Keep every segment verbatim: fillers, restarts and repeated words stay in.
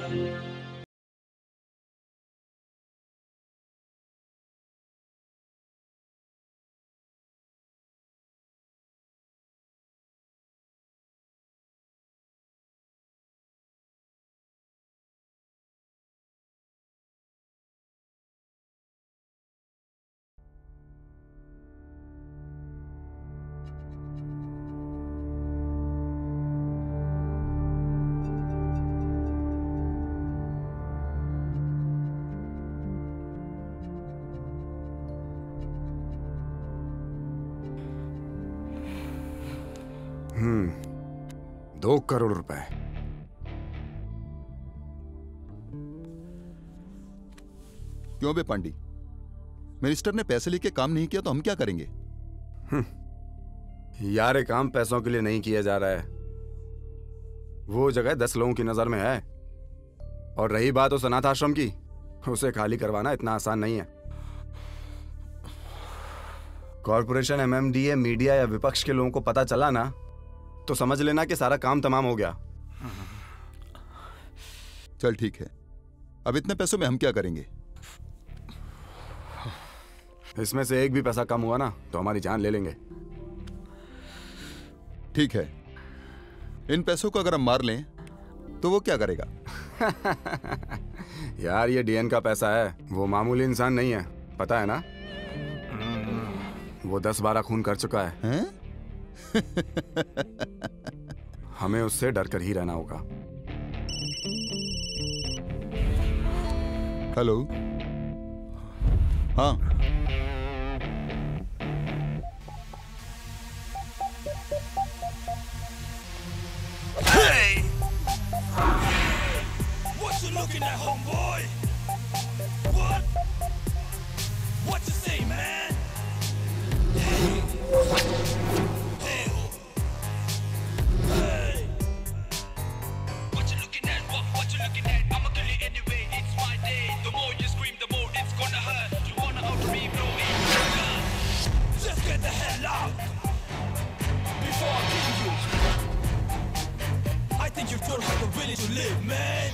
हम्म दो करोड़ रुपए। क्यों बे पांडी, मिनिस्टर ने पैसे लेके काम नहीं किया तो हम क्या करेंगे? यार ये काम पैसों के लिए नहीं किया जा रहा है। वो जगह दस लोगों की नजर में है। और रही बात उस अनाथ आश्रम की, उसे खाली करवाना इतना आसान नहीं है। कॉर्पोरेशन, एमएमडीए, मीडिया या विपक्ष के लोगों को पता चला ना तो समझ लेना कि सारा काम तमाम हो गया। चल ठीक है, अब इतने पैसों में हम क्या करेंगे? इसमें से एक भी पैसा कम हुआ ना तो हमारी जान ले लेंगे। ठीक है, इन पैसों को अगर हम मार लें तो वो क्या करेगा? यार ये डीएन का पैसा है, वो मामूली इंसान नहीं है, पता है ना? वो दस बारह खून कर चुका है, हैं? हमें उससे डर कर ही रहना होगा। हेलो, हाँ Hey! What you looking at, homeboy? What? What you say, man? Hey! Hey! Hey! What you looking at? What? What you looking at? I'ma kill you anyway. It's my day. The more you scream, the more it's gonna hurt. You wanna out me, bro? Just get the hell out before I kill you. I think you don't have the will to live, man.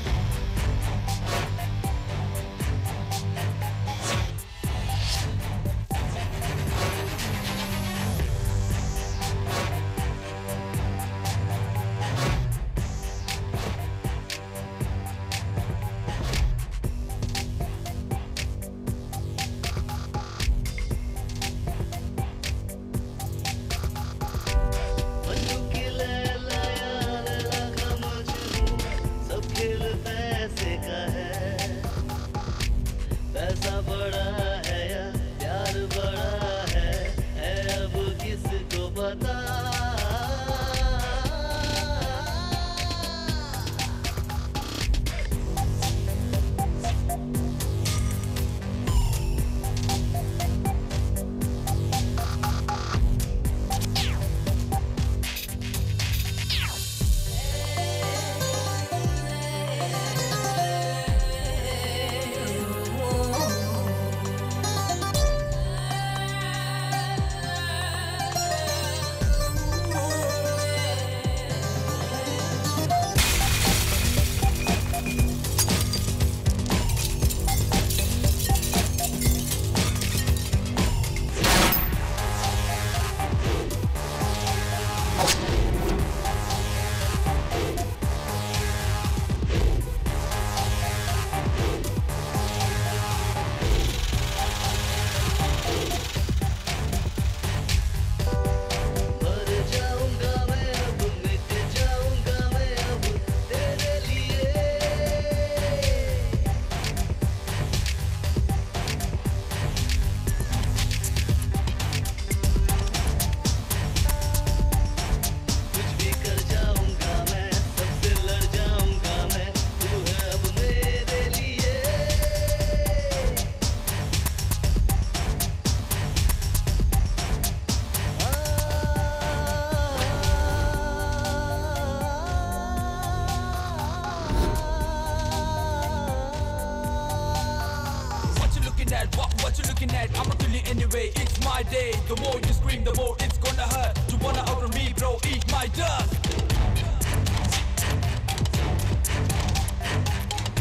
What, what you looking at? I'ma kill you anyway, it's my day. The more you scream, the more it's gonna hurt. You wanna outrun me, bro, eat my dust.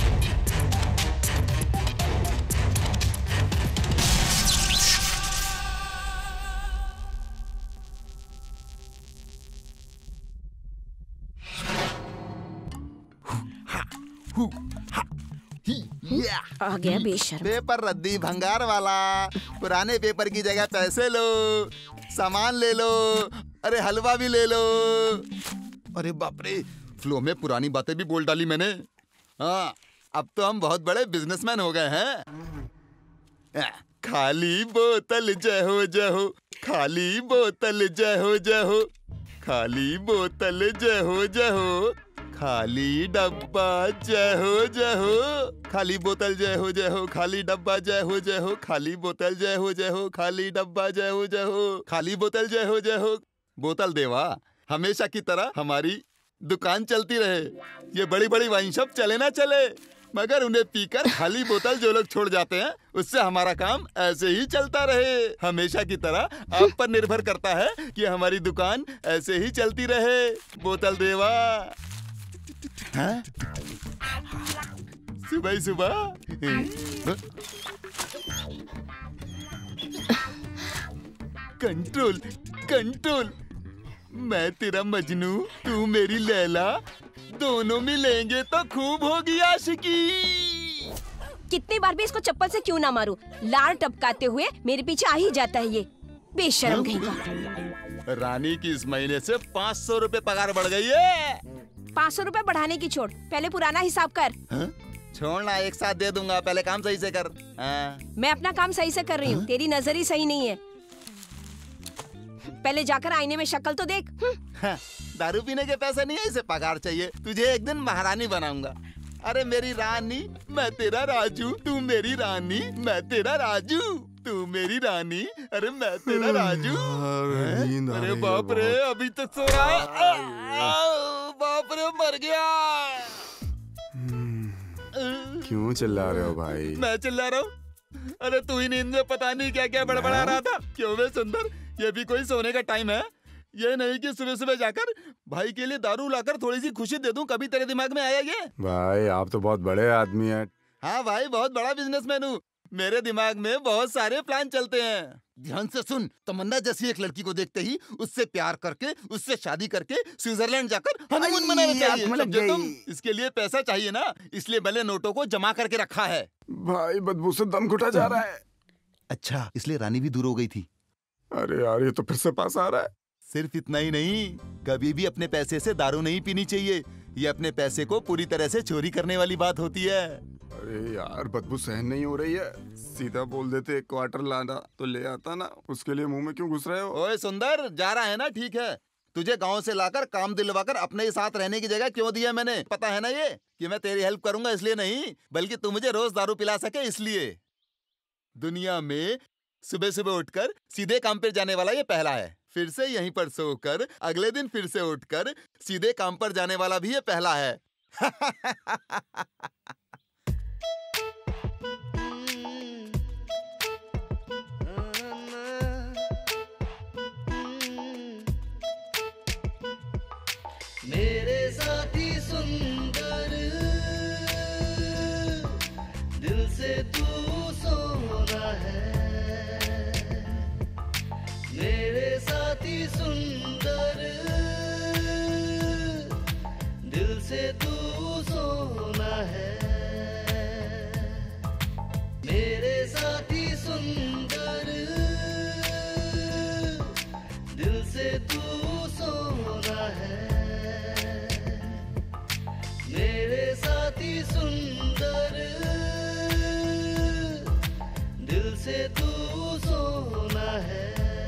हु, हा, ही, या। आ गया बेशर्म। Paper रद्दी भंगार वाला। पुराने पेपर की जगह पैसे लो, सामान ले लो, अरे हलवा भी ले लो। अरे बाप रे, फ्लो में पुरानी बातें भी बोल डाली मैंने। हाँ, अब तो हम बहुत बड़े बिजनेसमैन हो गए हैं। खाली बोतल जय हो जय हो, खाली बोतल जय हो जय हो, खाली बोतल जय हो जय हो, खाली डब्बा जय हो जय हो, खाली बोतल जय हो जय हो, खाली डब्बा जय हो जय हो, खाली बोतल जय हो जय हो, खाली डब्बा जय हो जय हो, खाली बोतल जय हो जय हो। बोतल देवा, हमेशा की तरह हमारी दुकान चलती रहे। ये बड़ी बड़ी वाइन शॉप चले ना चले, मगर उन्हें पीकर खाली बोतल जो लोग छोड़ जाते हैं, उससे हमारा काम ऐसे ही चलता रहे। हमेशा की तरह आप पर निर्भर करता है कि हमारी दुकान ऐसे ही चलती रहे। बोतल देवा। हाँ? सुबह ही सुबह। Control control. मैं तेरा मजनू, तू मेरी लैला, दोनों मिलेंगे तो खूब होगी आशिकी। कितनी बार भी इसको चप्पल से क्यों ना मारूं, लार टपकाते हुए मेरे पीछे आ ही जाता है ये बेशर्म कहीं का। रानी की इस महीने से पाँच सौ रुपए पगार बढ़ गई है। पाँच सौ रुपए बढ़ाने की छोड़, पहले पुराना हिसाब कर। हा? छोड़ना, एक साथ दे दूंगा, पहले काम सही से कर। हाँ। मैं अपना काम सही से कर रही हूँ, तेरी नजर ही सही नहीं है। पहले जाकर आईने में शक्ल तो देख। हाँ, दारू पीने के पैसे नहीं है, इसे पगार चाहिए। तुझे एक दिन महारानी बनाऊंगा। अरे मेरी रानी, मैं तेरा राजू, तू मेरी रानी, मैं तेरा राजू, तू मेरी रानी, अरे मैं तेरा राजू। अरे बाप रे, अभी तक सो रहा है। बाप रे, मर गया। क्यों चिल्ला रहे हो भाई? मैं चिल्ला रहा हूँ? अरे तू ही नींद में पता नहीं क्या क्या बड़बड़ा रहा था। क्यों बे सुंदर, ये भी कोई सोने का टाइम है? ये नहीं कि सुबह सुबह जाकर भाई के लिए दारू लाकर थोड़ी सी खुशी दे दूं, कभी तेरे दिमाग में आया ये? भाई आप तो बहुत बड़े आदमी हैं। हाँ भाई, बहुत बड़ा बिजनेसमैन हूँ। मेरे दिमाग में बहुत सारे प्लान चलते हैं। ध्यान से सुन, तमन्ना जैसी एक लड़की को देखते ही उससे प्यार करके, उससे शादी करके स्विट्जरलैंड जाकर हनीमून मनाना चाहिए। समझे तुम? इसके लिए पैसा चाहिए ना, इसलिए मैंने नोटों को जमा करके रखा है। भाई बदबू से दम घुटा जा रहा है। अच्छा, इसलिए रानी भी दूर हो गई थी। अरे यार, ये तो फिर से पास आ रहा है। सिर्फ इतना ही नहीं, कभी भी अपने पैसे से दारू नहीं पीनी चाहिए। ये अपने पैसे को पूरी तरह से चोरी करने वाली बात होती है। अरे यार, बदबू सहन नहीं हो रही है। सीधा बोल देते एक क्वार्टर लाना तो ले आता ना, उसके लिए मुंह में क्यों घुस रहे हो? ओए सुंदर, जा रहा है ना? ठीक है, तुझे गांव से लाकर काम दिलवाकर अपने ही साथ रहने की जगह क्यों दिया मैंने, पता है ना ये कि मैं तेरी हेल्प करूंगा इसलिए नहीं, बल्कि तू मुझे रोज दारू पिला सके इसलिए। दुनिया में सुबह सुबह उठकर सीधे काम पर जाने वाला ये पहला है। फिर से यहीं पर सोकर अगले दिन फिर से उठकर सीधे काम पर जाने वाला भी ये पहला है। मेरे साथी सुंदर, दिल से तू सोना है। मेरे साथी सुंदर, दिल से तू सोना है। मेरे साथी सुंदर, दिल से तू सोना है। मेरे साथी सुंदर, दिल से तू सोना है।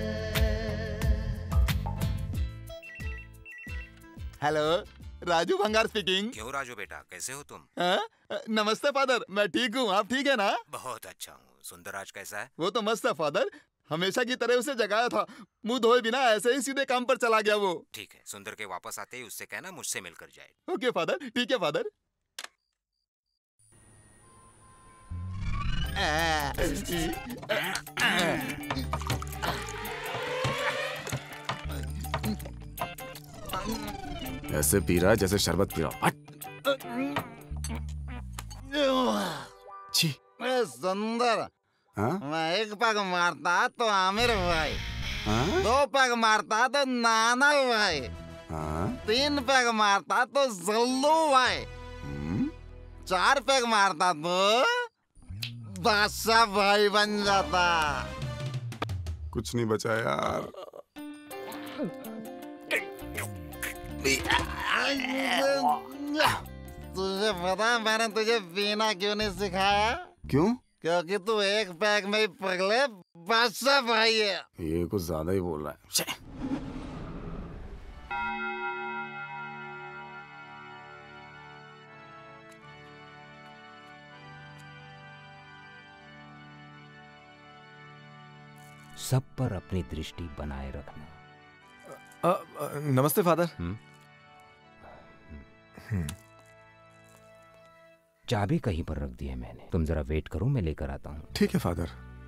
हेलो, राजू भंगार स्पीकिंग। क्यों राजू बेटा, कैसे हो तुम? हाँ? नमस्ते फादर, मैं ठीक हूँ, आप ठीक है ना? बहुत अच्छा हूँ। सुंदर आज कैसा है? वो तो मस्त है फादर, हमेशा की तरह उसे जगाया था, मुंह धोए बिना ऐसे ही सीधे काम पर चला गया वो। ठीक है, सुंदर के वापस आते ही उससे कहना मुझसे मिलकर जाए। ओके फादर, ठीक है फादर। ऐसे पी रहा है जैसे शरबत पी रहा। छी। सुंदर, हाँ? मैं एक पग मारता तो आमिर भाई, हाँ? दो पग मारता तो नाना भाई, हाँ? तीन पग मारता तो जल्लू भाई, हम्म? चार पैक मारता तो बादशाह भाई बन जाता। कुछ नहीं बचा यार। तुझे पता है मैंने तुझे पीना क्यों नहीं सिखाया? क्यों? क्योंकि तू एक पैक में ही पगले बादशाह भाई है। ये कुछ ज्यादा ही बोल रहा है। छे। सब पर अपनी दृष्टि बनाए रखना। अ, अ, नमस्ते फादर। चाबी कहीं पर रख दी है मैंने, तुम जरा वेट करो, मैं लेकर आता हूँ। ठीक है फादर।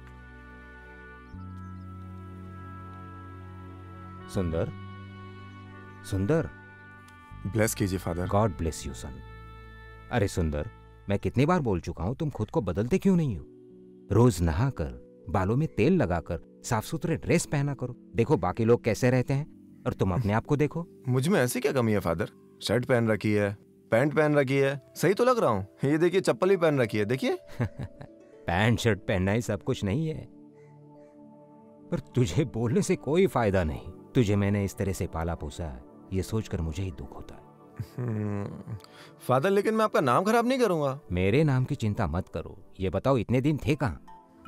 सुंदर, सुंदर। ब्लेस कीजिए father. God bless you son. अरे सुंदर, मैं कितनी बार बोल चुका हूं तुम खुद को बदलते क्यों नहीं हो? रोज नहाकर, बालों में तेल लगाकर, साफ सुथरे ड्रेस पहना करो। देखो बाकी लोग कैसे रहते हैं और तुम अपने आप को देखो। मुझ में ऐसी क्या कमी है फादर? शर्ट पहन रखी है, पैंट पहन रखी है, सही तो लग रहा हूँ। ये देखिए चप्पल भी पहन रखी है, देखिए। पैंट शर्ट पहनना ही सब कुछ नहीं है, पर तुझे बोलने से कोई फायदा नहीं। तुझे मैंने इस तरह से पाला पोसा है, ये सोचकर मुझे ही दुख होता है। फादर लेकिन मैं आपका नाम खराब नहीं करूंगा। मेरे नाम की चिंता मत करो। ये बताओ इतने दिन थे कहाँ?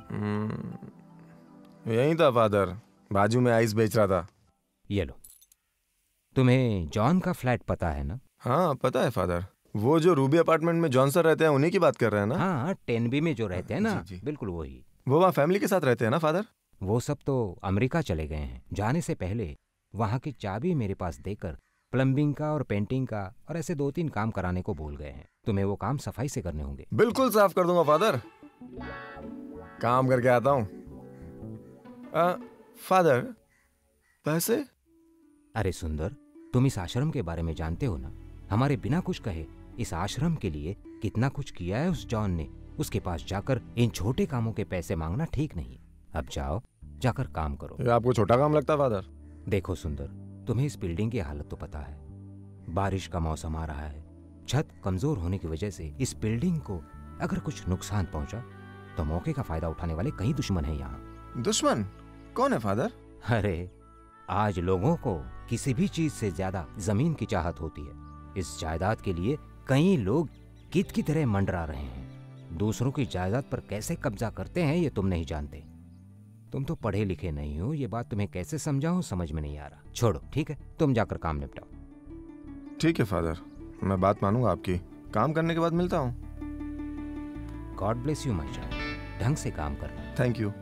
यही था फादर, बाजू में आइस बेच रहा था। ये लो, तुम्हें जॉन का फ्लैट पता है ना? हाँ पता है फादर। वो जो रूबी अपार्टमेंट में जॉन सर रहते हैं, उन्हीं की बात कर रहे हैं ना? हाँ, टेन बी में जो रहते हैं ना। जी, जी। बिल्कुल वही। वो वहाँ फैमिली के साथ रहते हैं ना फादर? वो सब तो अमेरिका चले गए हैं। जाने से पहले वहाँ की चाबी मेरे पास देकर प्लम्बिंग का और पेंटिंग का और ऐसे दो तीन काम कराने को बोल गए हैं। तुम्हें वो काम सफाई से करने होंगे। बिल्कुल साफ कर दूंगा फादर, काम करके आता हूँ। फादर पैसे? अरे सुंदर, तुम इस आश्रम के बारे में जानते हो ना? हमारे बिना कुछ कहे इस आश्रम के लिए कितना कुछ किया है उस जॉन ने। उसके पास जाकर इन छोटे कामों के पैसे मांगना ठीक नहीं। अब जाओ, जाकर काम करो। ये आपको छोटा काम लगता है फादर? देखो सुंदर, तुम्हें इस बिल्डिंग की हालत तो पता है। बारिश का मौसम आ रहा है, छत कमजोर होने की वजह से इस बिल्डिंग को अगर कुछ नुकसान पहुंचा तो मौके का फायदा उठाने वाले कई दुश्मन हैं यहाँ। दुश्मन कौन है फादर? अरे आज लोगों को किसी भी चीज से ज्यादा जमीन की चाहत होती है। इस जायदाद के लिए कई लोग कीट की तरह मंडरा रहे हैं। दूसरों की जायदाद पर कैसे कब्जा करते हैं ये तुम नहीं जानते। तुम तो पढ़े लिखे नहीं हो, ये बात तुम्हें कैसे समझाऊं समझ में नहीं आ रहा। छोड़ो, ठीक है, तुम जाकर काम निपटाओ। ठीक है फादर, मैं बात मानूंगा आपकी। काम करने के बाद मिलता हूँ। God bless you my child. ढंग से काम करना। Thank you.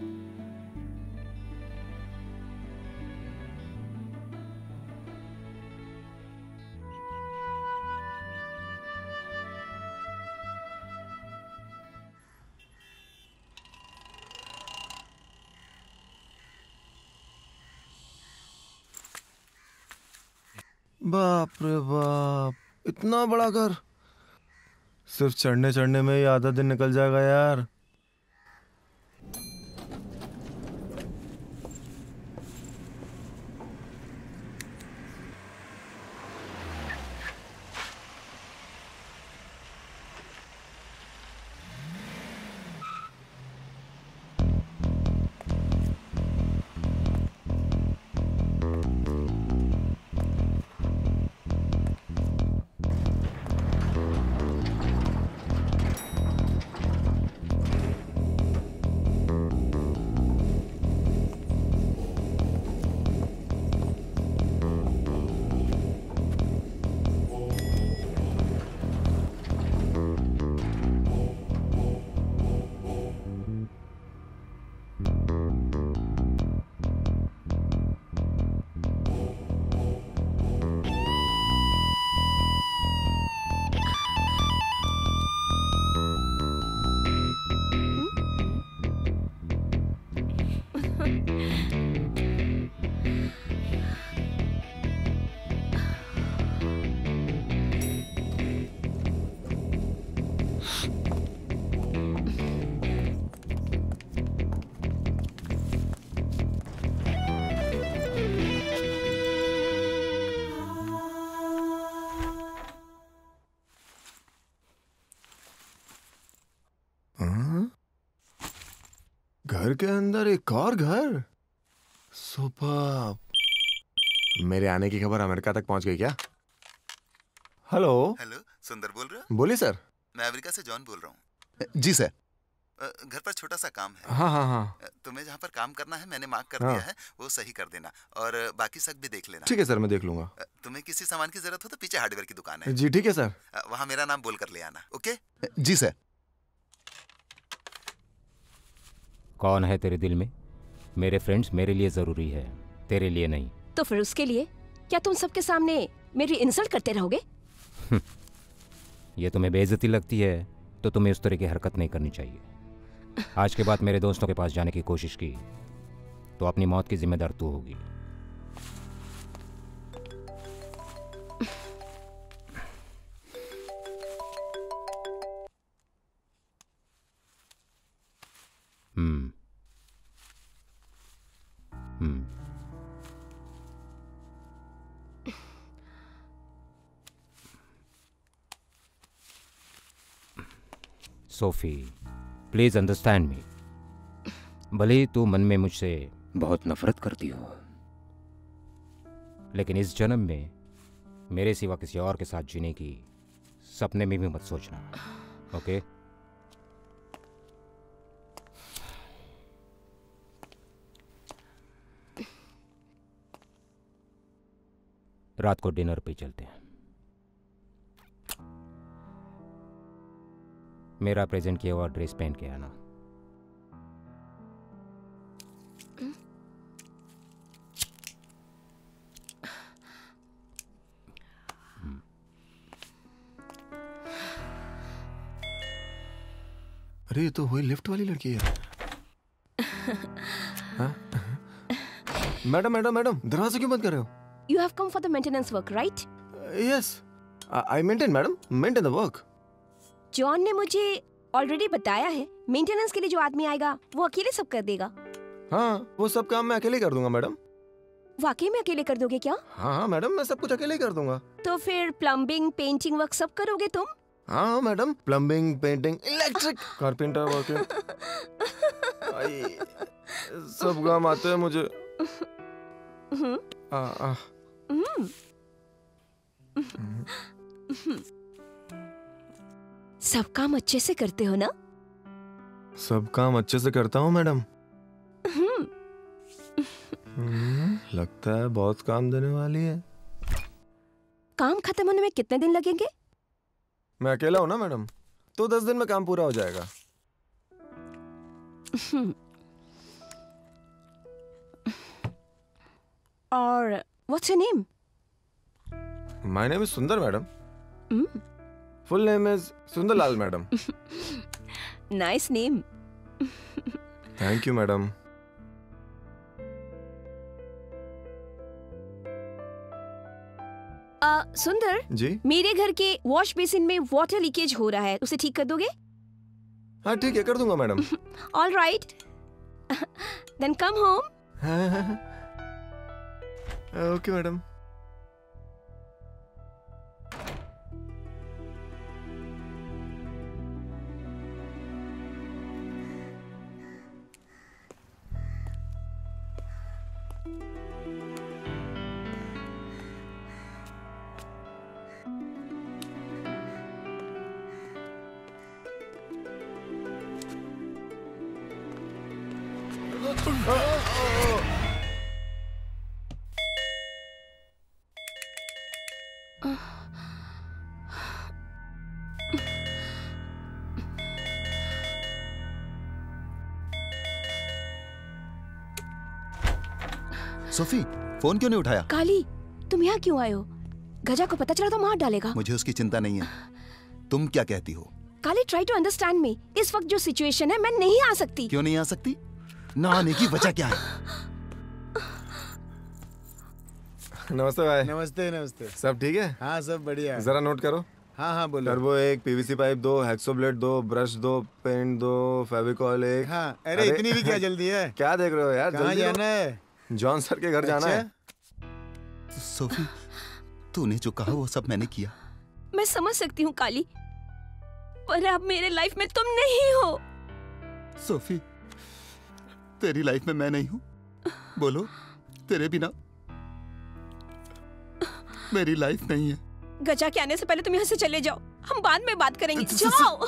बाप रे बाप, इतना बड़ा घर। सिर्फ चढ़ने चढ़ने में ही आधा दिन निकल जाएगा यार। घर के अंदर एक और घर। सुपर। मेरे आने की खबर अमेरिका तक पहुंच गई क्या? हेलो। हेलो, सुंदर बोल रहे हो? बोलिए सर। मैं अमेरिका से जॉन बोल रहा हूँ। जी सर। घर पर छोटा सा काम है। हाँ हाँ हाँ। तुम्हें जहाँ पर काम करना है मैंने मार्क कर हाँ। दिया है, वो सही कर देना और बाकी सब भी देख लेना। ठीक है सर, मैं देख लूंगा। तुम्हें किसी सामान की जरूरत हो तो पीछे हार्डवेयर की दुकान है। जी ठीक है सर। वहाँ मेरा नाम बोल कर ले आना। ओके? जी सर। कौन है तेरे दिल में? मेरे फ्रेंड्स मेरे लिए जरूरी है, तेरे लिए नहीं। तो फिर उसके लिए क्या तुम सबके सामने मेरी इंसल्ट करते रहोगे? ये तुम्हें बेइज्जती लगती है तो तुम्हें उस तरह की हरकत नहीं करनी चाहिए। आज के बाद मेरे दोस्तों के पास जाने की कोशिश की तो अपनी मौत की जिम्मेदार तू होगी। Hmm hmm Sophie, please understand me. भले ही तू मन में मुझसे बहुत नफरत करती हो, लेकिन इस जन्म में मेरे सिवा किसी और के साथ जीने की सपने में भी मत सोचना, ओके? रात को डिनर पे चलते हैं। मेरा प्रेजेंट किया हुआ ड्रेस पहन के आना। अरे ये तो वही लिफ्ट वाली लड़की है। हाँ? मैडम मैडम मैडम, दरवाजा क्यों बंद कर रहे हो? You have come for the maintenance work, right? Yes, I maintain madam, maintain the work. John ने मुझे ऑलरेडी बताया है, मेंटेनेंस के लिए जो आदमी आएगा वो अकेले सब कर देगा। हाँ, वो सब काम मैं अकेले कर दूंगा मैडम। वाकई में अकेले कर दोगे क्या? हाँ हाँ मैडम, मैं सब कुछ अकेले ही कर दूंगा। तो फिर प्लम्बिंग, पेंटिंग वर्क सब करोगे तुम? हाँ madam, plumbing, painting, electric, carpenter work, सब काम आते हैं मुझे। आ, आ, सब काम अच्छे से करते हो ना? सब काम अच्छे से करता हूँ मैडम। हम्म, लगता है बहुत काम देने वाली है। काम खत्म होने में कितने दिन लगेंगे? मैं अकेला हूँ ना मैडम, तो दस दिन में काम पूरा हो जाएगा। और what's your name? My name is Sundar madam. Mm. Full name is Sundarlal madam. Nice name. Thank you madam. आ, सुंदर जी? मेरे घर के वॉश बेसिन में वाटर लीकेज हो रहा है, उसे ठीक कर दोगे? हाँ ठीक है, कर दूंगा madam. All right, then come home. Okay madam. Sophie, phone क्यों नहीं उठाया? काली, तुम यहाँ क्यों आए हो? गजा को पता चला तो मार डालेगा। मुझे उसकी चिंता नहीं है। तुम क्या कहती हो? Kali, try to understand me. इस वक्त जो सिचुएशन है, मैं नहीं आ सकती। क्यों नहीं आ सकती? ना आने की वजह क्या है? नमस्ते भाई। नमस्ते नमस्ते। सब ठीक है? हाँ सब बढ़िया है। जरा नोट करो। हाँ हाँ बोलो। टर्बो एक, पीवीसी पाइप दो, हेक्सो ब्लेड दो, ब्रश दो, पेंट दो, फेविकॉल एक। हाँ, अरे इतनी भी क्या जल्दी है? क्या देख रहे हो यार? कहाँ जल्दी जाना है? जॉन सर के घर जाना है। सोफी, तूने जो कहा वो सब मैंने किया। मैं समझ सकती हूँ काली, पर अब मेरे लाइफ में तुम नहीं हो। सोफी, तेरी लाइफ में मैं नहीं हूँ? बोलो, तेरे बिना मेरी लाइफ नहीं है। गजा के आने से पहले तुम यहाँ से चले जाओ, हम बाद में बात करेंगे। जाओ।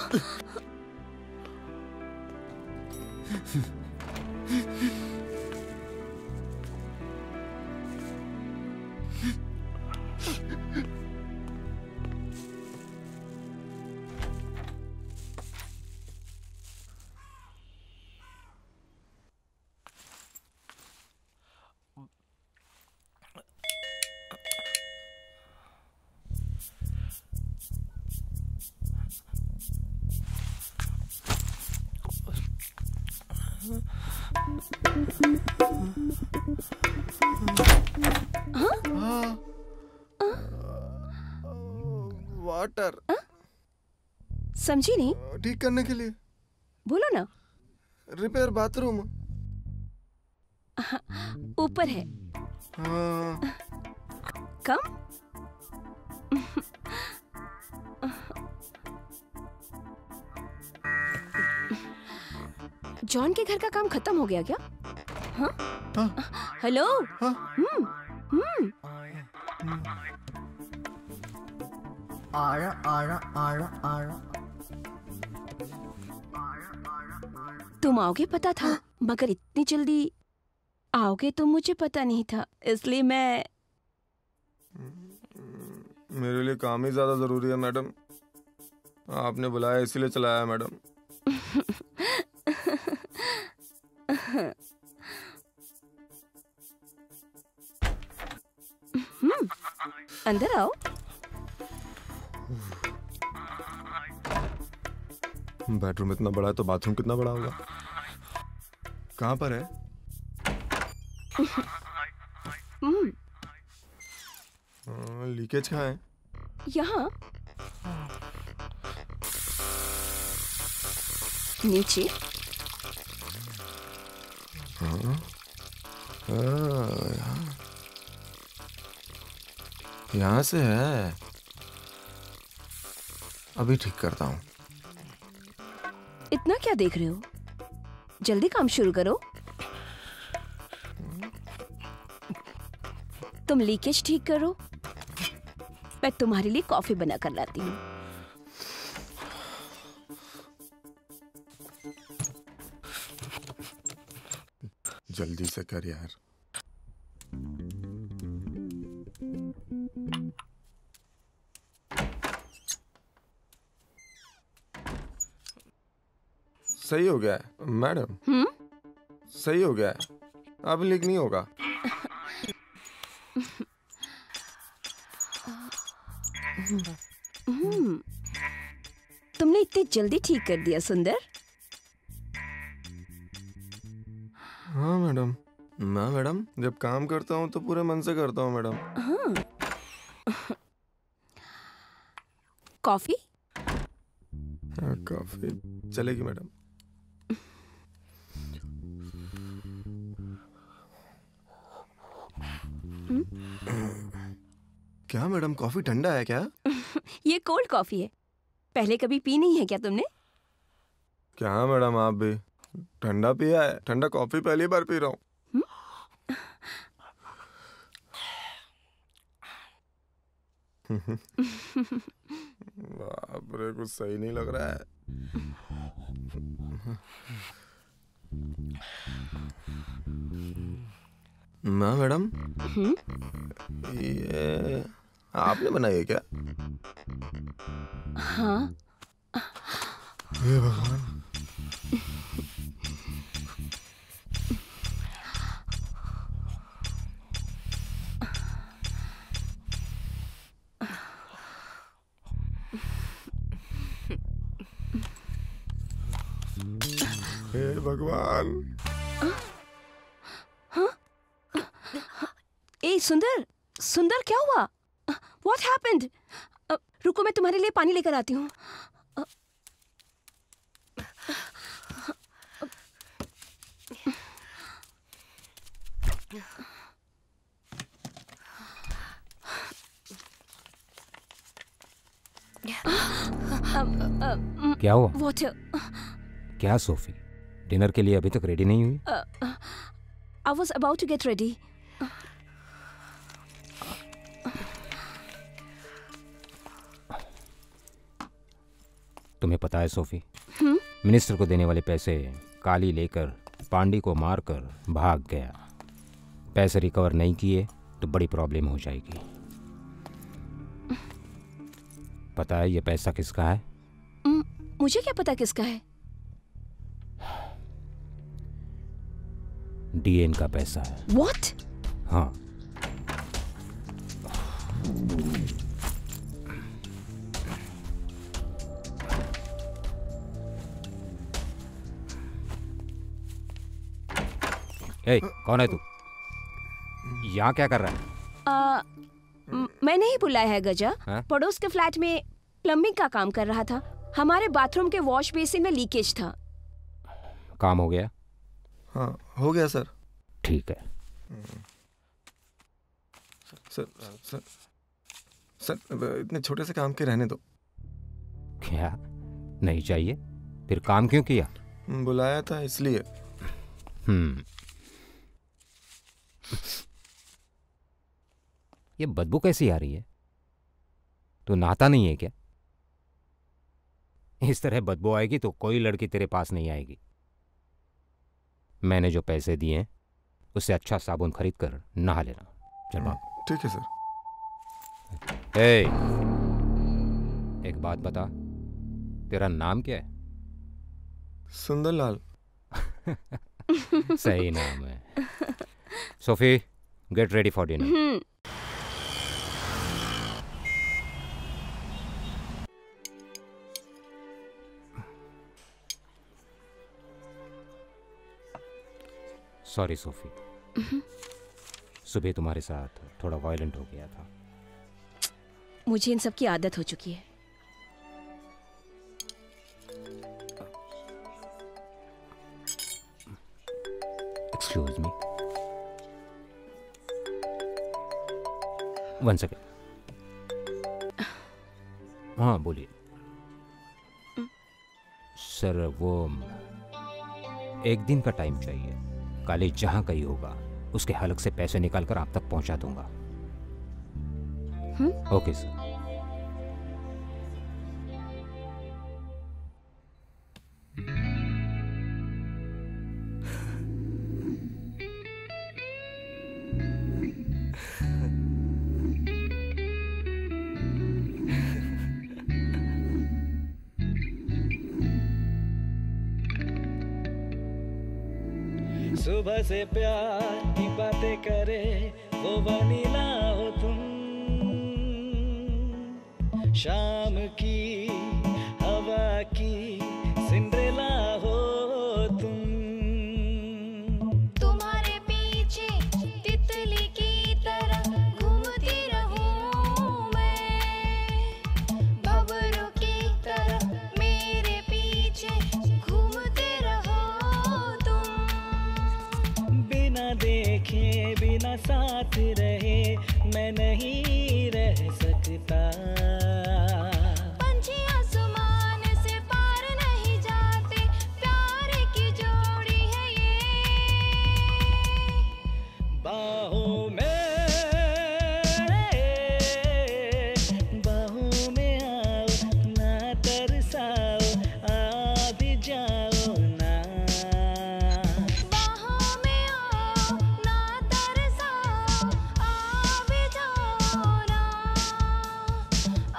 वाटर। समझी नहीं? ठीक करने के लिए। बोलो ना। Repair bathroom. ऊपर है। हाँ। कम। जॉन के घर का काम खत्म हो गया क्या? हाँ? हाँ? हेलो? हाँ? हम्म, हम्म। आया आया आया आया। तुम आओगे पता था, मगर इतनी जल्दी आओगे तो मुझे पता नहीं था, इसलिए मैं। मेरे लिए काम ही ज्यादा जरूरी है मैडम। आपने बुलाया इसीलिए चलाया मैडम। हम्म, अंदर आओ। बेडरूम इतना बड़ा है तो बाथरूम कितना बड़ा होगा? कहाँ पर है? लीकेज कहाँ है? यहाँ नीचे। हाँ? यहाँ यहाँ से है। अभी ठीक करता हूँ। इतना क्या देख रहे हो? जल्दी काम शुरू करो। तुम लीकेज ठीक करो, मैं तुम्हारे लिए कॉफी बना कर लाती हूँ। जल्दी से कर यार। सही हो गया है मैडम। हम्म, सही हो गया है, अब लीक नहीं होगा। हम्म, तुमने इतनी जल्दी ठीक कर दिया सुंदर। हाँ मैडम। मैं मैडम जब काम करता हूँ तो पूरे मन से करता हूँ मैडम। हाँ। कॉफी? हाँ, कॉफी चलेगी मैडम। क्या मैडम, कॉफी ठंडा है क्या? ये कोल्ड कॉफी है, पहले कभी पी नहीं है क्या तुमने? क्या मैडम, आप भी ठंडा पिया है? ठंडा कॉफी पहली बार पी रहा हूँ। बाप रे, कुछ सही नहीं लग रहा है। माँ मैडम, ये आपने बनाई है क्या? हाँ। हे भगवान। हे भगवान। ए सुंदर, सुंदर क्या हुआ? What happened? uh, रुको, मैं तुम्हारे लिए पानी लेकर आती हूँ। uh, क्या हुआ? Water. क्या सोफी, डिनर के लिए अभी तक रेडी नहीं हुई? I was about to get ready. तुम्हें पता है सोफी, हम्म? मिनिस्टर को देने वाले पैसे काली लेकर पांडी को मारकर भाग गया। पैसे रिकवर नहीं किए तो बड़ी प्रॉब्लम हो जाएगी। पता है ये पैसा किसका है? म, मुझे क्या पता किसका है? डीएन का पैसा है। What? हाँ। ए, कौन है तू? यहाँ क्या कर रहा है? आ, म, मैंने ही बुलाया है गजा। हाँ? पड़ोस के फ्लैट में प्लम्बिंग का काम कर रहा था। हमारे बाथरूम के वॉश बेसिन में लीकेज था। काम हो गया? हाँ हो गया सर। ठीक है। सर सर सर इतने छोटे से काम के रहने दो। क्या नहीं चाहिए? फिर काम क्यों किया? बुलाया था इसलिए। हम्म। ये बदबू कैसी आ रही है? तू नहाता नहीं है क्या? इस तरह बदबू आएगी तो कोई लड़की तेरे पास नहीं आएगी। मैंने जो पैसे दिए हैं उससे अच्छा साबुन खरीद कर नहा लेना। चल भाग। ठीक है सर। ए, एक बात बता, तेरा नाम क्या है? सुंदरलाल। सही नाम है। Sophie, get ready for dinner. Sorry Sophie, सुबह तुम्हारे साथ थोड़ा वायलेंट हो गया था। मुझे इन सब की आदत हो चुकी है। Excuse me, one second. हाँ बोलिए। सर वो एक दिन का टाइम चाहिए। कॉलेज जहां कहीं होगा उसके हलक से पैसे निकालकर आप तक पहुंचा दूंगा। Okay sir. सुबह से प्यार की बातें करे वो वनीला हो तुम, शाम की हवा की सिंड्रेला हो तुम। तुम्हारे पीछे तितली की तरह घूमती रहूं मैं, भंवरों की तरह मेरे पीछे घूमते रहो तुम। बिना देखे बिना साथ रहे मैं नहीं रह सकता। पंछी आसमान से पार नहीं जाते, प्यार की जोड़ी है ये। बाहों में बाहों में आओ ना तरसाओ, आ भी जाओ ना। बाहों में आओ ना तरसाओ, आ भी जाओ ना।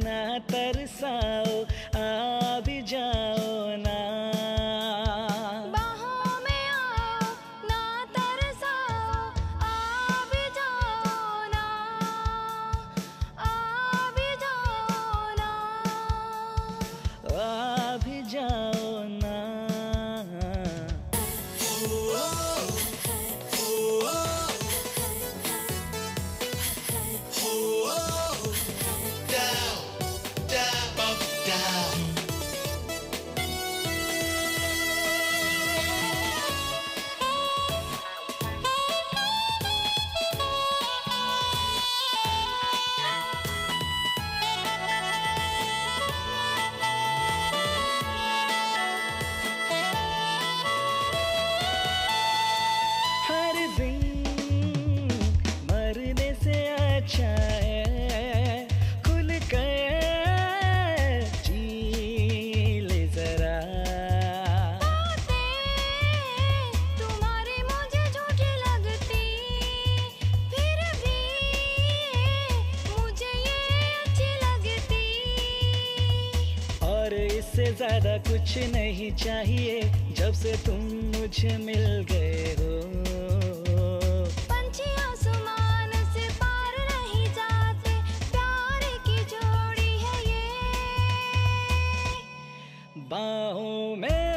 ना तरसाओ, आ भी जाओ ना। बाहों में आओ ना तरसाओ, आ भी जाओ ना, आ भी जाओ ना, आ भी जाओ ना। हर दिन मरने से अच्छा है खुल कर जी ले जरा। तुम्हारी मुझे झूठी लगती, फिर भी मुझे ये अच्छी लगती। और इससे ज्यादा कुछ नहीं चाहिए जब से तुम मुझे मिल गए हो। पंछी आसमान से पार नहीं जाते, प्यार की जोड़ी है ये। बाहों में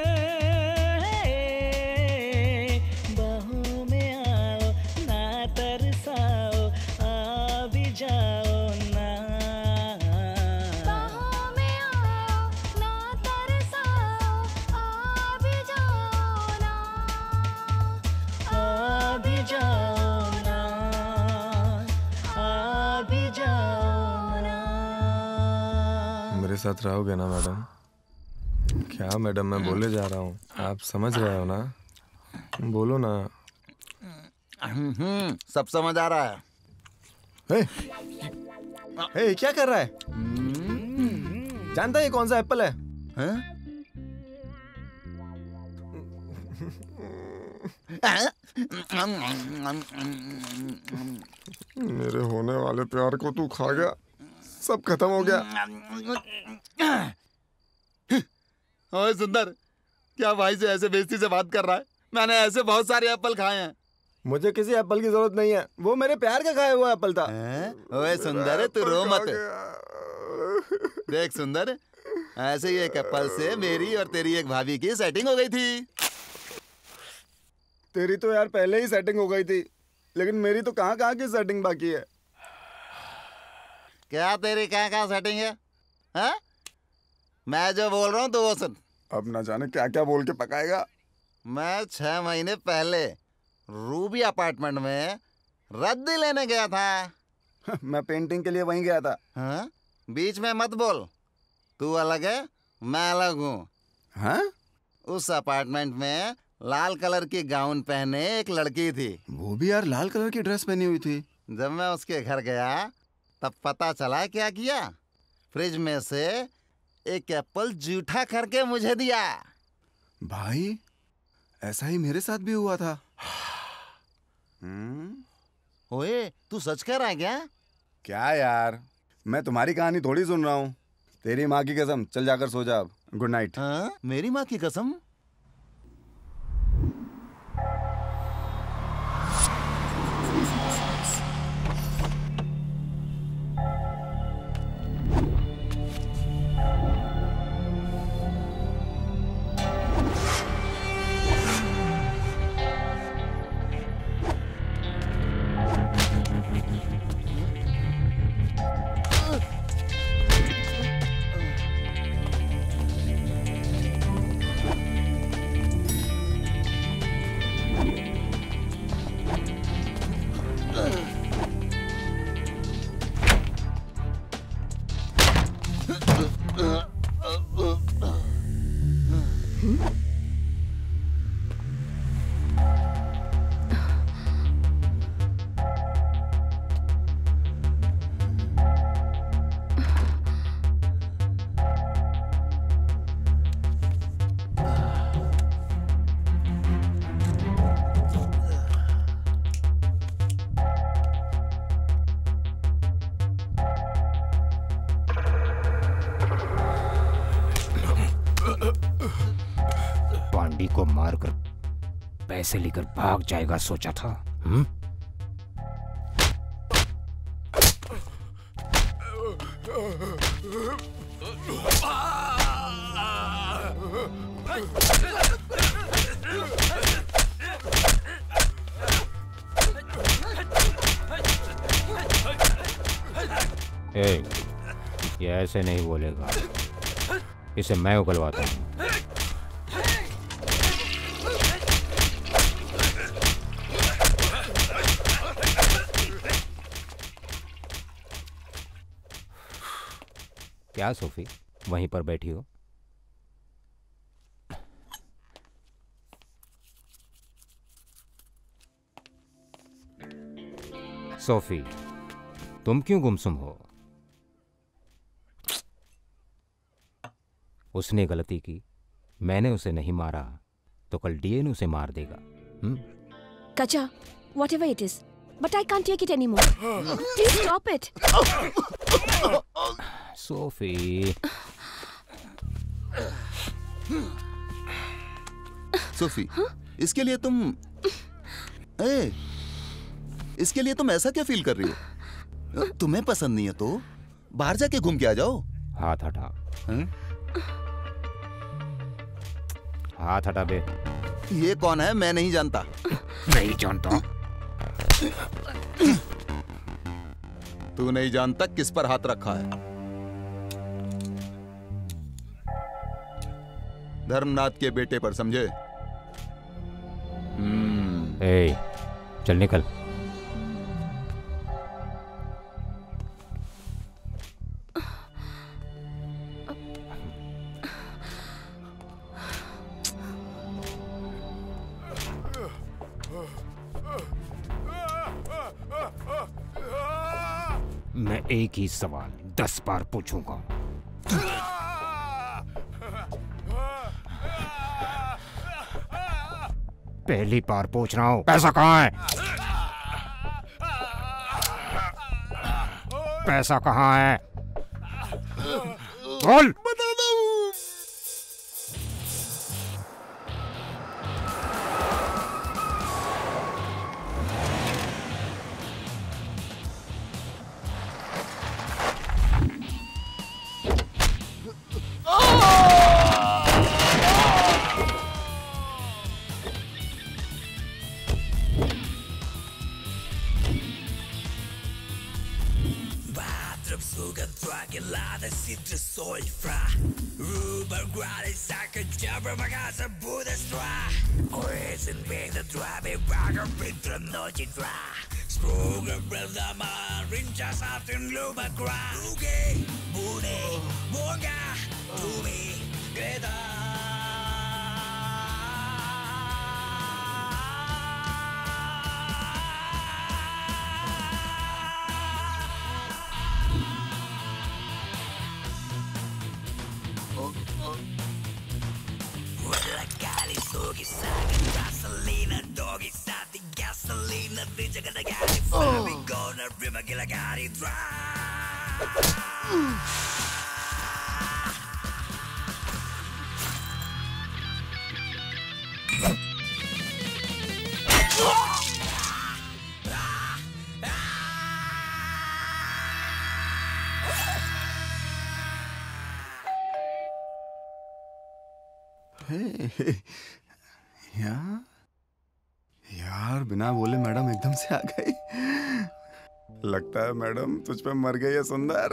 बाहों में आओ ना तरसाओ, आ भी जाओ ना। बाहों में आओ ना तरसाओ, आ भी जाओ ना, आ भी जाओ ना, आ भी जाओ ना। मेरे साथ रहोगे ना मैडम? क्या मैडम, मैं बोले जा रहा हूँ, आप समझ रहे हो ना? बोलो ना। हम्म, सब समझ आ रहा है। हे, हे, क्या कर रहा है? जानता है ये कौन सा एप्पल है? हैं? मेरे होने वाले प्यार को तू खा गया, सब खत्म हो गया। ओए सुंदर, क्या भाई से ऐसे बेइज्जती से बात कर रहा है? मैंने ऐसे बहुत सारे एप्पल खाए हैं। मुझे किसी एप्पल की जरूरत नहीं है, वो मेरे प्यार का खाया हुआ एप्पल था। हैं? ओए सुंदर, तू रो मत। देख सुंदर, ऐसे ही एक एप्पल से मेरी और तेरी एक भाभी की सेटिंग हो गई थी। तेरी तो यार पहले ही सेटिंग हो गई थी, लेकिन मेरी तो कहाँ कहाँ की सेटिंग बाकी है। क्या तेरी कहाँ कहाँ सेटिंग है? हाँ? मैं जो बोल रहा हूँ तो वो सुन। अब ना जाने क्या क्या बोल के पकाएगा। मैं छह महीने पहले रूबी अपार्टमेंट में रद्दी लेने गया था। मैं पेंटिंग के लिए वहीं गया था। हाँ? बीच में मत बोल, तू अलग है मैं अलग हूँ। हाँ? उस अपार्टमेंट में लाल कलर की गाउन पहने एक लड़की थी। वो भी यार लाल कलर की ड्रेस पहनी हुई थी। जब मैं उसके घर गया तब पता चला क्या किया। फ्रिज में से एक एप्पल जूठा करके मुझे दिया। भाई ऐसा ही मेरे साथ भी हुआ था। हम्म? ओए तू सच कह रहा है क्या? क्या यार, मैं तुम्हारी कहानी थोड़ी सुन रहा हूँ। तेरी माँ की कसम, चल जाकर सो जा अब। Good night. हाँ? मेरी माँ की कसम? बेली को मारकर पैसे लेकर भाग जाएगा सोचा था? हम्म? ए, ये ऐसे नहीं बोलेगा, इसे मैं उगलवाता हूँ। क्या सोफी, वहीं पर बैठी हो? सोफी, तुम क्यों गुमसुम हो? उसने गलती की, मैंने उसे नहीं मारा, तो कल डीएन उसे मार देगा। हम्म? Kacha, whatever it is, but I can't take it anymore. Please stop it. Sophie, Sophie, इसके लिए तुम ए, इसके लिए तुम ऐसा क्या फील कर रही हो? तुम्हें पसंद नहीं है तो बाहर जाके घूम के आ जाओ। हाथ हटा। हैं? हाथ हटा बे। ये कौन है? मैं नहीं जानता। नहीं जानता। तू नहीं जानता किस पर हाथ रखा है? धर्मनाथ के बेटे पर, समझे? हम्म। ए, चल निकल। मैं एक ही सवाल दस बार पूछूंगा। पहली बार पूछ रहा हूं, पैसा कहाँ है? पैसा कहाँ है? बोल। बता दो। यार यार बिना बोले मैडम एकदम से आ गई। लगता है मैडम तुझ पे मर गई है सुंदर।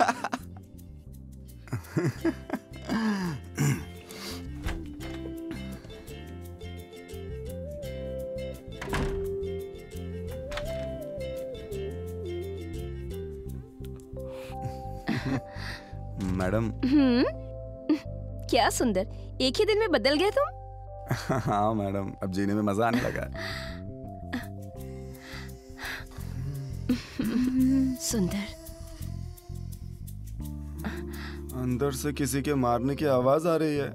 मैडम। हम्म, क्या सुंदर, एक ही दिन में बदल गए तुम। हाँ मैडम, अब जीने में मजा आने लगा। सुंदर, अंदर से किसी के मारने की आवाज आ रही है।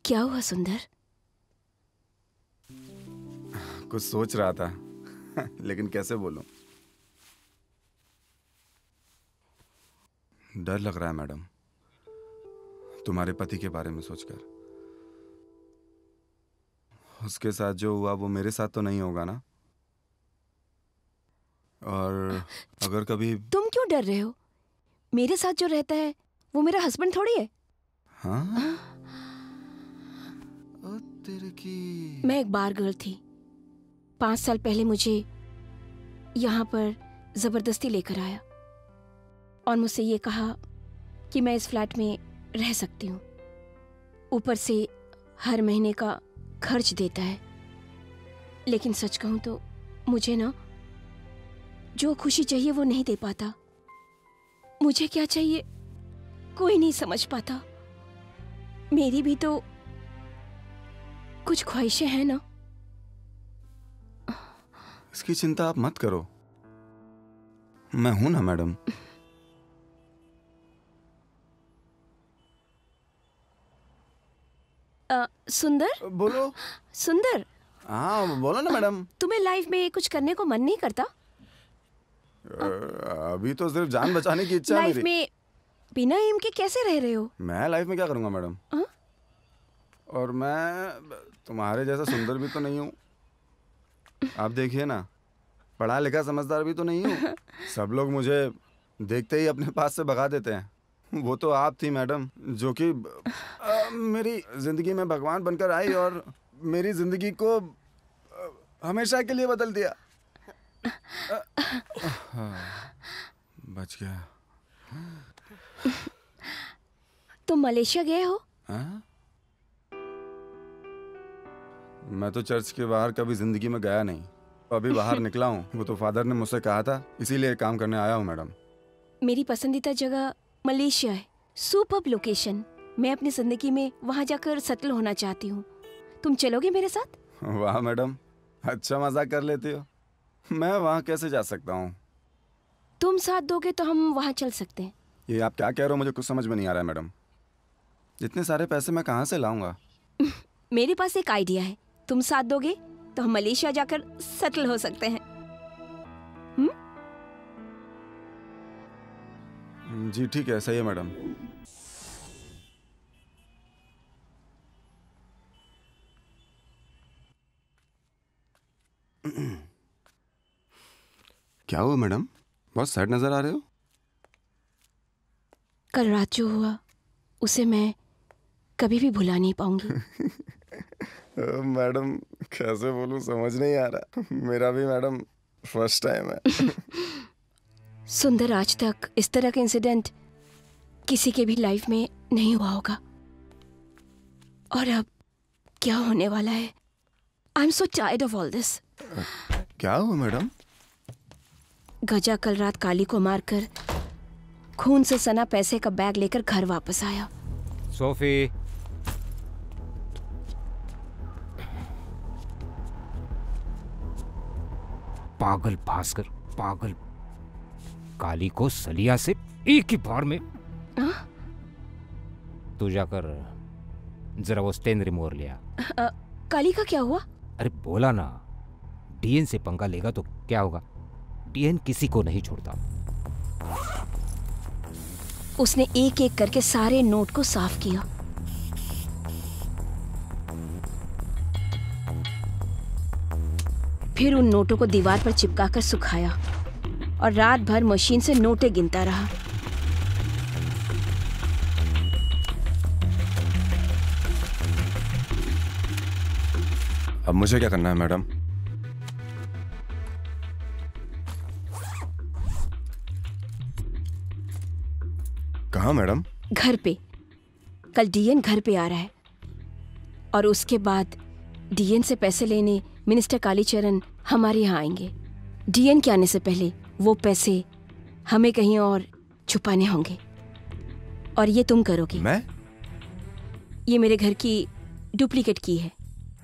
क्या हुआ सुंदर? कुछ सोच रहा था लेकिन कैसे बोलूं। डर लग रहा है मैडम, तुम्हारे पति के बारे में सोचकर। उसके साथ जो हुआ वो मेरे साथ तो नहीं होगा ना? और अगर कभी... तुम क्यों डर रहे हो? मेरे साथ जो रहता है वो मेरा हस्बैंड थोड़ी है। हाँ? ओ तेरे की... मैं एक बार गर्ल थी। पांच साल पहले मुझे यहाँ पर जबरदस्ती लेकर आया और मुझसे ये कहा कि मैं इस फ्लैट में रह सकती हूँ। ऊपर से हर महीने का खर्च देता है। लेकिन सच कहूँ तो मुझे ना जो खुशी चाहिए वो नहीं दे पाता। मुझे क्या चाहिए कोई नहीं समझ पाता। मेरी भी तो कुछ ख्वाहिशें हैं ना। इसकी चिंता आप मत करो, मैं हूं ना मैडम। आ, सुंदर बोलो। सुंदर। हाँ बोलो ना मैडम। तुम्हें लाइफ में कुछ करने को मन नहीं करता? अभी तो सिर्फ जान बचाने की इच्छा है लाइफ मेरी। में बिना एम के कैसे रह रहे हो? मैं लाइफ में क्या करूंगा मैडम? हाँ? और मैं तुम्हारे जैसा सुंदर भी तो नहीं हूँ। आप देखिए ना, पढ़ा लिखा समझदार भी तो नहीं हूँ। सब लोग मुझे देखते ही अपने पास से भगा देते हैं। वो तो आप थी मैडम जो कि अ, मेरी जिंदगी में भगवान बनकर आई और मेरी जिंदगी को अ, हमेशा के लिए बदल दिया। अ, हाँ, बच गया। तुम मलेशिया गए हो? हाँ? मैं तो चर्च के बाहर कभी जिंदगी में गया नहीं। अभी बाहर निकला हूँ। वो तो फादर ने मुझसे कहा था, इसीलिए काम करने आया हूँ मैडम। मेरी पसंदीदा जगह मलेशिया है। Superb location. मैं अपनी जिंदगी में वहाँ जाकर सेटल होना चाहती हूँ। तुम चलोगे मेरे साथ? वाह मैडम, अच्छा मजाक कर लेती हो। मैं वहाँ कैसे जा सकता हूँ? तुम साथ दोगे तो हम वहाँ चल सकते हैं। ये आप क्या कह रहे हो? मुझे कुछ समझ में नहीं आ रहा है मैडम। इतने सारे पैसे मैं कहाँ से लाऊंगा? मेरे पास एक आइडिया है। तुम साथ दोगे तो हम मलेशिया जाकर सेटल हो सकते हैं। हुँ? जी ठीक है, सही है मैडम। क्या हुआ मैडम? बहुत सैड नजर आ रहे हो। कल रात जो हुआ उसे मैं कभी भी भुला नहीं पाऊंगी। मैडम कैसे बोलूं, समझ नहीं आ रहा। मेरा भी मैडम फर्स्ट टाइम है। सुंदर, आज तक इस तरह का इंसिडेंट किसी के भी लाइफ में नहीं हुआ होगा। और अब क्या होने वाला है? I am so tired of all this. क्या हुआ मैडम? गजा कल रात काली को मारकर खून से सना पैसे का बैग लेकर घर वापस आया। सोफी, पागल भास्कर, पागल। काली को सलिया से एक ही बार में। आ? तू जाकर जरा वो स्टेन रिमूवर लिया। आ, काली का क्या हुआ? अरे बोला ना, डीएन से पंगा लेगा तो क्या होगा? डीएन किसी को नहीं छोड़ता। उसने एक एक करके सारे नोट को साफ किया। फिर उन नोटों को दीवार पर चिपकाकर सुखाया और रात भर मशीन से नोटें गिनता रहा। अब मुझे क्या करना है मैडम? कहाँ मैडम? घर पे। कल डीएन घर पे आ रहा है और उसके बाद डीएन से पैसे लेने मिनिस्टर कालीचरण हमारे यहाँ आएंगे। डीएन के आने से पहले वो पैसे हमें कहीं और छुपाने होंगे और ये तुम करोगे। मैं? ये मेरे घर की डुप्लीकेट की है।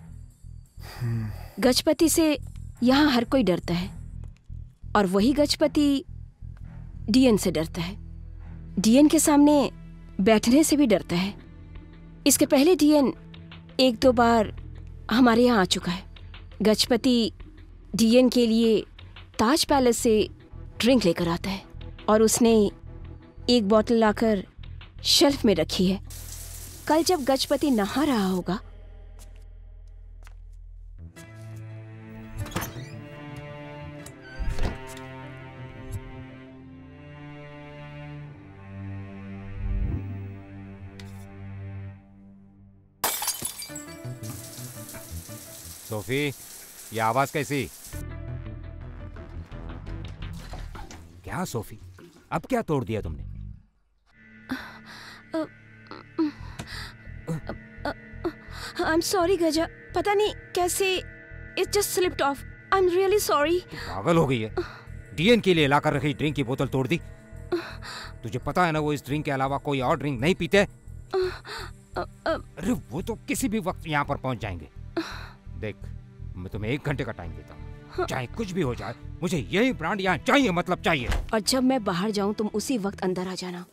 गजपति से यहाँ हर कोई डरता है और वही गजपति डीएन से डरता है। डीएन के सामने बैठने से भी डरता है। इसके पहले डीएन एक दो बार हमारे यहाँ आ चुका है। गजपति डीएन के लिए ताज पैलेस से ड्रिंक लेकर आता है और उसने एक बोतल लाकर शेल्फ में रखी है। कल जब गजपति नहा रहा होगा सोफी, ये आवाज कैसी? क्या सोफी, अब क्या तोड़ दिया तुमने? आई एम सॉरी गजा, पता नहीं कैसे it just slipped off. I am really sorry. पागल हो गई है। डीएन के लिए लाकर रखी ड्रिंक की बोतल तोड़ दी। तुझे पता है ना वो इस ड्रिंक के अलावा कोई और ड्रिंक नहीं पीते। अरे वो तो किसी भी वक्त यहाँ पर पहुंच जाएंगे। देख, मैं तुम्हें एक घंटे का टाइम देता हूँ, चाहे कुछ भी हो जाए, मुझे यही ब्रांड यहाँ चाहिए, मतलब चाहिए। और जब मैं बाहर जाऊं तुम उसी वक्त अंदर आ जाना।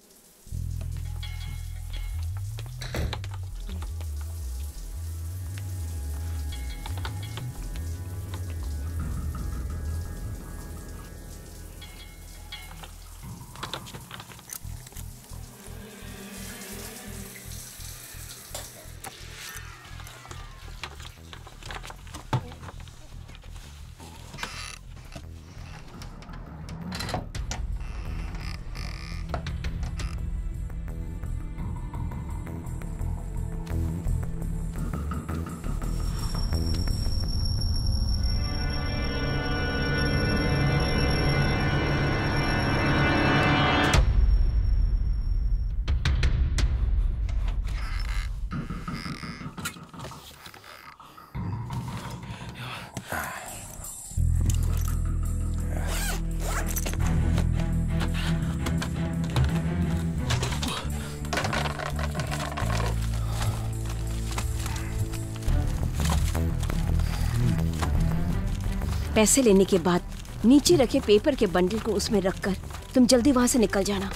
पैसे लेने के बाद नीचे रखे पेपर के बंडल को उसमें रखकर तुम जल्दी वहां से निकल जाना।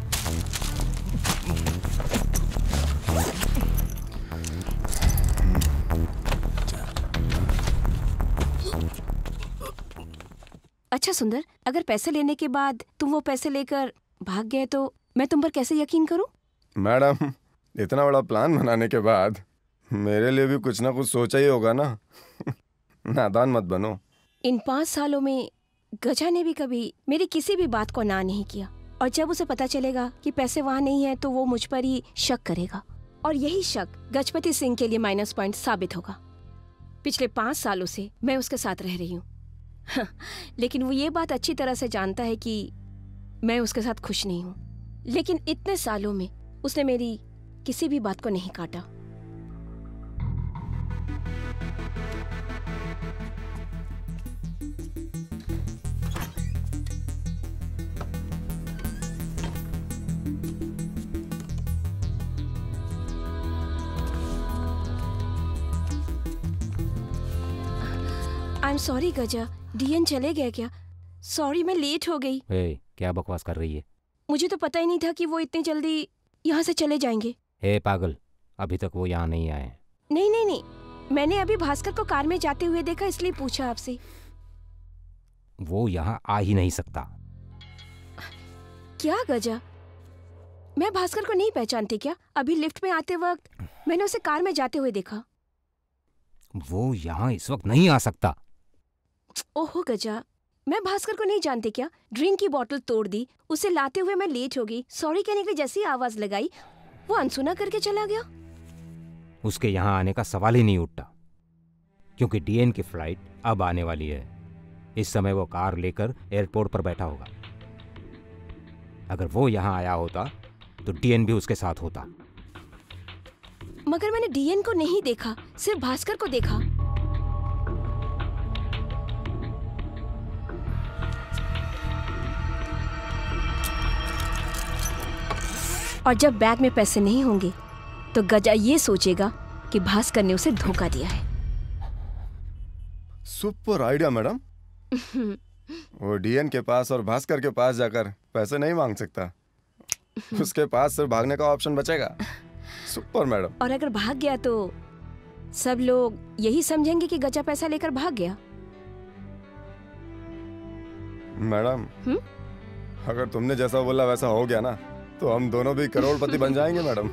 अच्छा सुंदर, अगर पैसे लेने के बाद तुम वो पैसे लेकर भाग गए तो मैं तुम पर कैसे यकीन करूं? मैडम, इतना बड़ा प्लान बनाने के बाद मेरे लिए भी कुछ ना कुछ सोचा ही होगा ना। नादान मत बनो। इन पाँच सालों में गजा ने भी कभी मेरी किसी भी बात को ना नहीं किया, और जब उसे पता चलेगा कि पैसे वहाँ नहीं है तो वो मुझ पर ही शक करेगा, और यही शक गजपति सिंह के लिए माइनस पॉइंट साबित होगा। पिछले पाँच सालों से मैं उसके साथ रह रही हूँ, लेकिन वो ये बात अच्छी तरह से जानता है कि मैं उसके साथ खुश नहीं हूँ। लेकिन इतने सालों में उसने मेरी किसी भी बात को नहीं काटा। I am sorry Gaja, DN चले गए क्या? सॉरी, मैं लेट हो गई। ए, क्या बकवास कर रही है? मुझे तो पता ही नहीं था कि वो इतनी जल्दी यहाँ से चले जाएंगे। ए पागल, अभी तक वो यहाँ नहीं आए। नहीं नहीं नहीं, मैंने अभी भास्कर को कार में जाते हुए देखा, इसलिए पूछा आपसे। वो यहाँ आ ही नहीं सकता। क्या गजा, मैं भास्कर को नहीं पहचानती क्या? अभी लिफ्ट में आते वक्त मैंने उसे कार में जाते हुए देखा। वो यहाँ इस वक्त नहीं आ सकता। ओहो गजा, मैं भास्कर को नहीं जानती क्या? ड्रिंक की बोतल तोड़ दी, उसे लाते हुए मैं लेट हो गई, सॉरी कहने के लिए जैसी आवाज लगाई वो अनसुना करके चला गया। उसके यहाँ आने का सवाल ही नहीं उठता, क्योंकि डीएन की फ्लाइट अब आने वाली है। इस समय वो कार लेकर एयरपोर्ट पर बैठा होगा। अगर वो यहाँ आया होता तो डीएन भी उसके साथ होता। मगर मैंने डीएन को नहीं देखा, सिर्फ भास्कर को देखा। और जब बैग में पैसे नहीं होंगे तो गजा ये सोचेगा कि भास्कर ने उसे धोखा दिया है। Super idea madam. वो डीएन के पास और भास्कर के पास जाकर पैसे नहीं मांग सकता, उसके पास सिर्फ भागने का ऑप्शन बचेगा। Super madam. और अगर भाग गया तो सब लोग यही समझेंगे कि गजा पैसा लेकर भाग गया। मैडम, हम्म? अगर तुमने जैसा बोला वैसा हो गया ना, तो हम दोनों भी करोड़पति बन जाएंगे मैडम।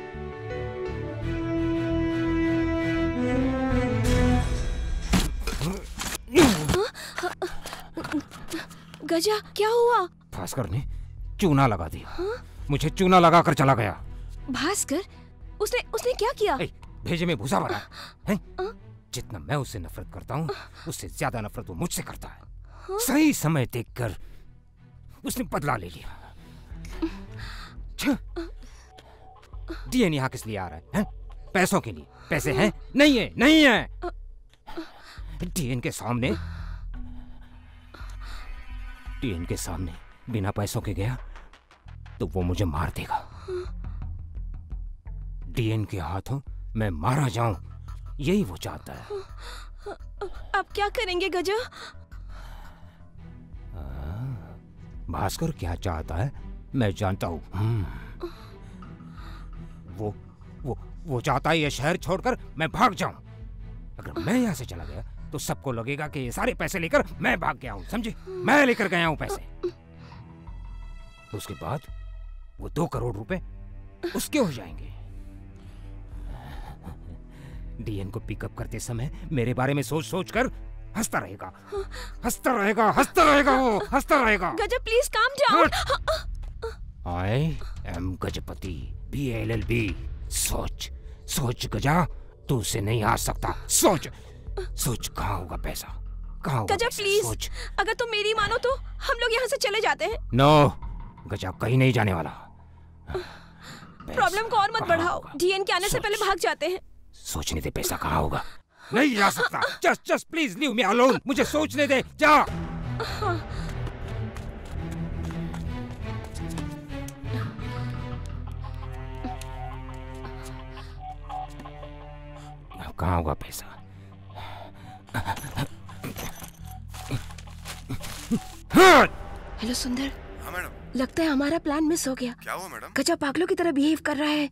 गजा, क्या हुआ? भास्कर ने चूना लगा दिया। मुझे चूना लगा कर चला गया। भास्कर? उसने उसने क्या किया? ए, भेजे में भूसा भरा है। जितना मैं उससे नफरत करता हूँ, उससे ज्यादा नफरत वो मुझसे करता है। हाँ? सही समय देखकर उसने बदला ले लिया। डीएन यहाँ किस लिए आ रहा है, है? पैसों के लिए। पैसे हैं? नहीं है, नहीं है। डीएन के सामने डीएन के सामने बिना पैसों के गया तो वो मुझे मार देगा। डीएन के हाथों मैं मारा जाऊं, यही वो चाहता है। अब क्या करेंगे गजा? भास्कर क्या चाहता है मैं जानता हूं। वो वो वो चाहता है ये शहर छोड़कर मैं भाग जाऊं। अगर मैं यहाँ से चला गया तो सबको लगेगा कि ये सारे पैसे लेकर मैं भाग गया हूं, समझे? मैं लेकर गया हूं पैसे। उसके बाद वो दो करोड़ रुपए उसके हो जाएंगे। डीएन को पिकअप करते समय मेरे बारे में सोच सोच कर हंसता रहेगा, हंसता रहेगा, हंसता रहेगा, वो हंसता रहेगा। Gaja please calm down. I am Gajapati, B L L B. सोच सोच गजा, तू उसे नहीं हार सकता। सोच सोच, कहाँ होगा पैसा, कहाँ होगा गजा पैसा? प्लीज, सोच। अगर तुम मेरी मानो तो हम लोग यहाँ से चले जाते हैं। नो, गजा कहीं नहीं जाने वाला। प्रॉब्लम को और मत बढ़ाओ। डीएन के आने से पहले भाग जाते हैं। सोचने दे पैसा कहाँ होगा। नहीं जा सकता। Just just please leave me alone. मुझे सोचने दे, जा। कहाँ होगा पैसा? हेलो सुंदर। हाँ मैडम। लगता है हमारा प्लान मिस हो गया। क्या हुआ मैडम? गजा पागलों की तरह बिहेव कर रहा है।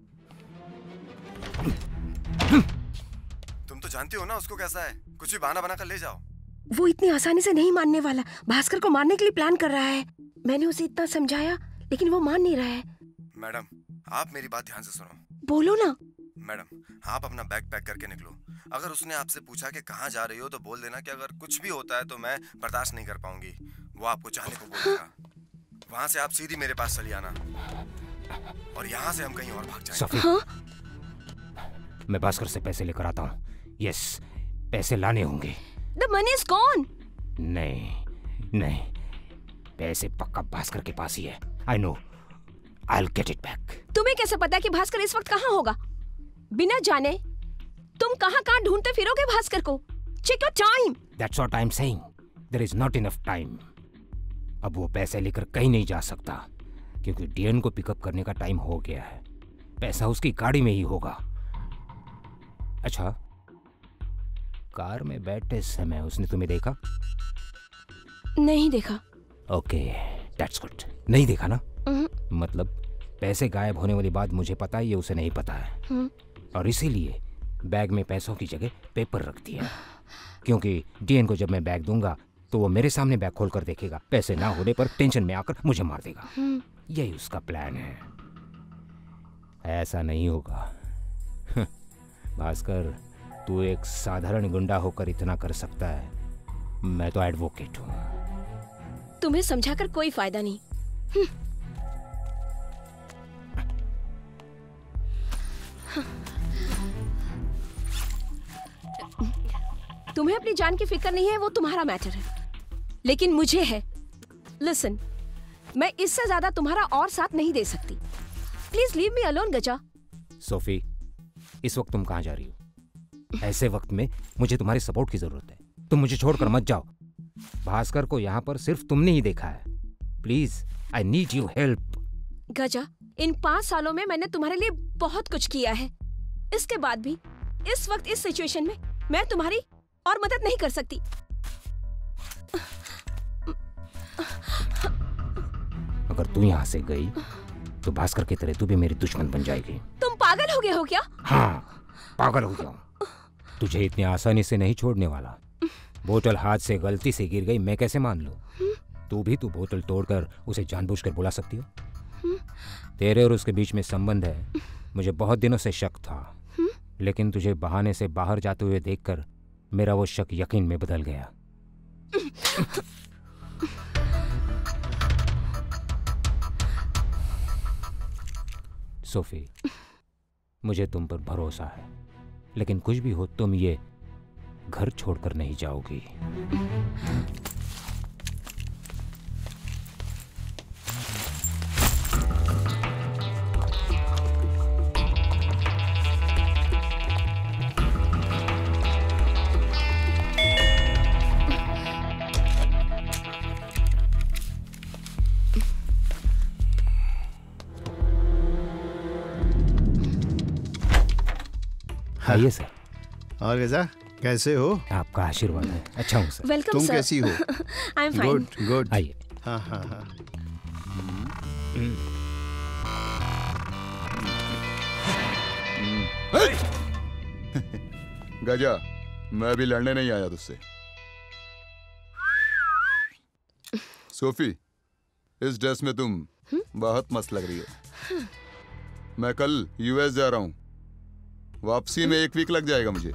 तुम तो जानती हो ना उसको कैसा है। कुछ भी बहाना बना कर ले जाओ। वो इतनी आसानी से नहीं मानने वाला। भास्कर को मारने के लिए प्लान कर रहा है। मैंने उसे इतना समझाया लेकिन वो मान नहीं रहा है। मैडम, आप मेरी बात ध्यान से सुनो। बोलो ना। मैडम, आप अपना बैग पैक करके निकलो। अगर उसने आपसे पूछा कि कहाँ जा रही हो तो बोल देना कि अगर कुछ भी होता है तो मैं बर्दाश्त नहीं कर पाऊंगी। वो आपको जाने को बोलेगा। वहाँ से आप सीधी मेरे पास चली आना और यहाँ से हम कहीं और भाग जाएंगे। हाँ? मैं भास्कर से पैसे लेकर आता हूँ। यस, पैसे लाने होंगे। The money is gone. नहीं नहीं, पैसे पक्का भास्कर के पास ही है। I know, I'll get it back. तुम्हें कैसे पता कि भास्कर इस वक्त कहाँ होगा? बिना जाने तुम कहाँ कहाँ ढूंढते फिरोगे भास्कर को? Check your time. That's what I'm saying. There is not enough time. अब वो पैसे लेकर कहीं नहीं जा सकता क्योंकि डीएन को पिकअप करने का टाइम हो गया है। पैसा उसकी गाड़ी में ही होगा। अच्छा, कार में बैठते समय उसने तुम्हें देखा? नहीं देखा। Okay, that's good. नहीं देखा ना? मतलब पैसे गायब होने वाली बात मुझे पता है, ये उसे नहीं पता है। और इसीलिए बैग में पैसों की जगह पेपर रख दिया, क्योंकि डीएन को जब मैं बैग दूंगा तो वो मेरे सामने बैग खोल कर देखेगा। पैसे ना होने पर टेंशन में आकर मुझे मार देगा। यही उसका प्लान है। ऐसा नहीं होगा। भास्कर, तू एक साधारण गुंडा होकर इतना कर सकता है, मैं तो एडवोकेट हूँ। तुम्हें समझाकर कोई फायदा नहीं। तुम्हें अपनी जान की फिक्र नहीं है, वो तुम्हारा मैटर है, लेकिन मुझे है। लिसन, मैं इससे ज्यादा तुम्हारा और साथ नहीं दे सकती। Please leave me alone Gaja. Sophie, इस वक्त तुम कहाँ जा रही हो? ऐसे वक्त में मुझे तुम्हारी सपोर्ट की जरूरत है। तुम मुझे छोड़कर मत जाओ। भास्कर को यहाँ पर सिर्फ तुमने ही देखा है। Please, I need you help. Gaja, इन पांच सालों में मैंने तुम्हारे लिए बहुत कुछ किया है। इसके बाद भी इस वक्त इस सिचुएशन में मैं तुम्हारी और मदद नहीं कर सकती। अगर तू यहाँ से गई तो भास्कर की तरह तू भी मेरी दुश्मन बन जाएगी। तुम पागल हो गए हो क्या? हाँ, पागल हो गया हूँ। तुझे इतनी आसानी से नहीं छोड़ने वाला। बोतल हाथ से गलती से गिर गई, मैं कैसे मान लूं? तू भी तू बोतल तोड़कर उसे जानबूझकर बुला सकती हो? तेरे और उसके बीच में संबंध है, मुझे बहुत दिनों से शक था, लेकिन तुझे बहाने से बाहर जाते हुए देखकर मेरा वो शक यकीन में बदल गया। सोफी, मुझे तुम पर भरोसा है, लेकिन कुछ भी हो तुम ये घर छोड़कर नहीं जाओगी। आइए सर। और कैसा, कैसे हो? आपका आशीर्वाद है। अच्छा हूँ सर। वेलकम तुम सर। कैसी हो? I am fine. Good good. आइए। हाँ हाँ हाँ। गजा, मैं अभी लड़ने नहीं आया तुझसे। सोफी, इस ड्रेस में तुम बहुत मस्त लग रही हो। मैं कल यूएस जा रहा हूँ, वापसी में एक वीक लग जाएगा मुझे।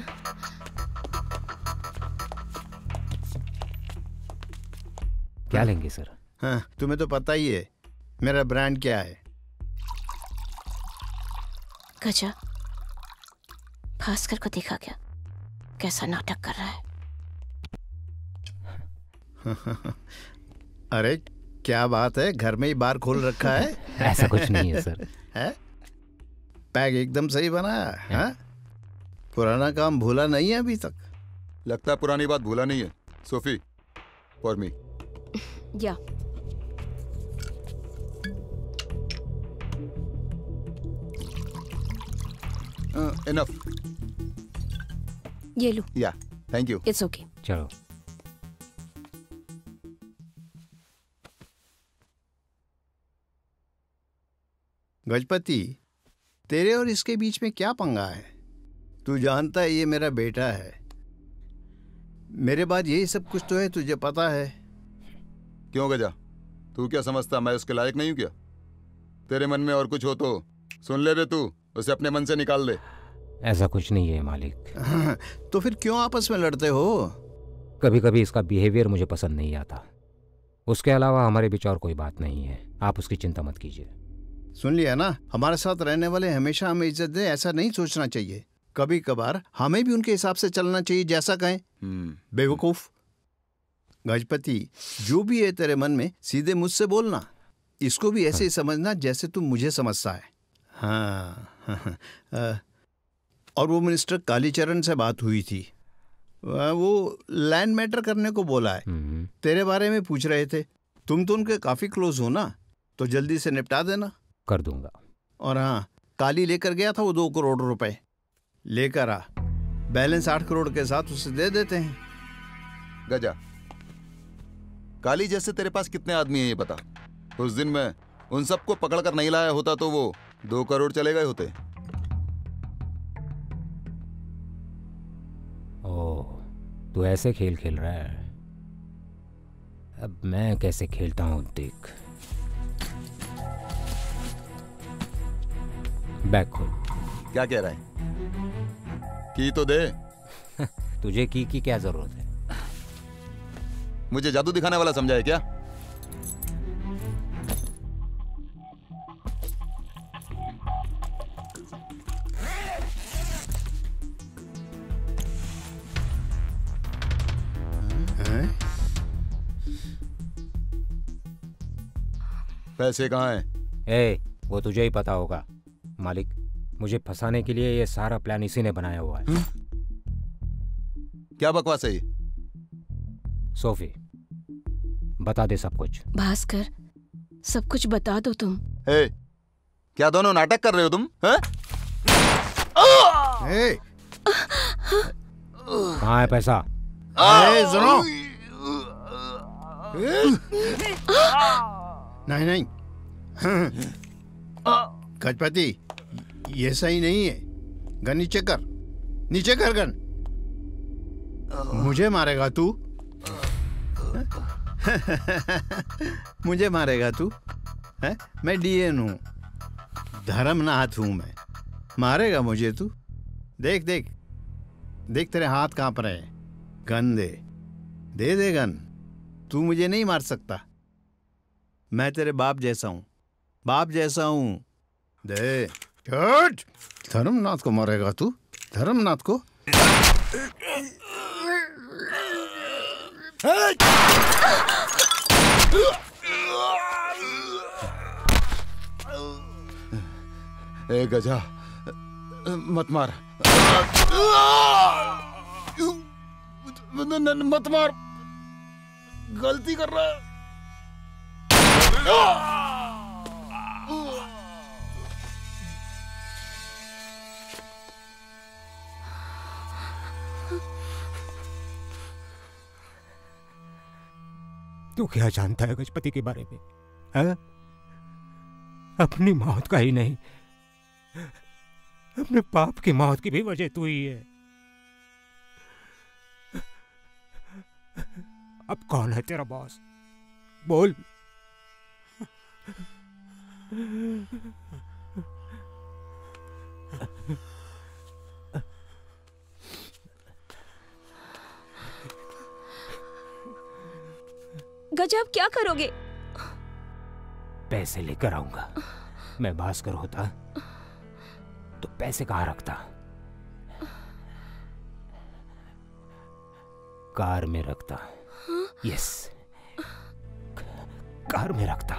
क्या लेंगे सर? हाँ, तुम्हें तो पता ही है मेरा ब्रांड क्या है। गजा, भास्कर को देखा क्या, कैसा नाटक कर रहा है? अरे क्या बात है, घर में ही बार खोल रखा है? ऐसा कुछ नहीं है सर। है? पैक एकदम सही बना है। हाँ? पुराना काम भूला नहीं है अभी तक? लगता है पुरानी बात भूला नहीं है। Sophie, for me. या इनफ। ये लो। या थैंक यू। It's okay. चलो। गजपति, तेरे और इसके बीच में क्या पंगा है? तू जानता है ये मेरा बेटा है। मेरे बाद यही सब कुछ तो है, तुझे पता है। क्यों गजा, तू क्या समझता मैं उसके लायक नहीं हूं क्या? तेरे मन में और कुछ हो तो सुन ले बे, तू उसे अपने मन से निकाल दे। ऐसा कुछ नहीं है मालिक। तो फिर क्यों आपस में लड़ते हो? कभी कभी इसका बिहेवियर मुझे पसंद नहीं आता। उसके अलावा हमारे बीच और कोई बात नहीं है, आप उसकी चिंता मत कीजिए। सुन लिया ना, हमारे साथ रहने वाले हमेशा हमें इज्जत दे, ऐसा नहीं सोचना चाहिए। कभी कभार हमें भी उनके हिसाब से चलना चाहिए, जैसा कहें। बेवकूफ। गजपति, जो भी है तेरे मन में सीधे मुझसे बोलना। इसको भी ऐसे ही समझना जैसे तू मुझे समझता है। हाँ, हाँ, हाँ। और वो मिनिस्टर कालीचरण से बात हुई थी, वो लैंड मैटर करने को बोला है। तेरे बारे में पूछ रहे थे। तुम तो उनके काफी क्लोज हो ना, तो जल्दी से निपटा देना। कर दूंगा। और हाँ, काली लेकर गया था वो दो करोड़ रुपए, लेकर आ। बैलेंस आठ करोड़ के साथ उसे दे देते हैं। गजा, काली जैसे तेरे पास कितने आदमी हैं ये बता। उस दिन मैं उन सबको पकड़ कर नहीं लाया होता तो वो दो करोड़ चले गए होते। ओह, तू ऐसे खेल खेल रहा है। अब मैं कैसे खेलता हूँ देख। बैग खोल। क्या कह रहा है? की तो दे। तुझे की की क्या जरूरत है? मुझे जादू दिखाने वाला समझा है क्या? पैसे कहाँ हैं? ए, वो तुझे ही पता होगा मालिक। मुझे फंसाने के लिए ये सारा प्लान इसी ने बनाया हुआ है। हुँ? क्या बकवास है ये? सोफी, बता दे सब कुछ। भास्कर, सब कुछ बता दो तुम। ए, क्या दोनों नाटक कर रहे हो तुम? हैं? ए! कहाँ है पैसा? ए, सुनो। नहीं नहीं, गजपति, ये सही नहीं है। गन नीचे कर। नीचे कर गन। मुझे मारेगा तू? मुझे मारेगा तू? है? मैं डीएन हूँ, धर्मनाथ हूँ मैं। मारेगा मुझे तू? देख देख देख तेरे हाथ कांप रहे हैं। गन दे, दे दे गन। तू मुझे नहीं मार सकता, मैं तेरे बाप जैसा हूँ, बाप जैसा हूँ। दे। हट! धर्मनाथ को मारेगा तू? धर्मनाथ को? ए गजा, मत मार, मत मार, गलती कर रहा है। तू क्या जानता है गजपति के बारे में? है? अपनी मौत का ही नहीं, अपने बाप की मौत की भी वजह तू ही है। अब कौन है तेरा बॉस? बोल। गजब, क्या करोगे? पैसे लेकर आऊंगा। मैं भास्कर होता तो पैसे कहाँ रखता? कार में रखता। यस, कार में रखता।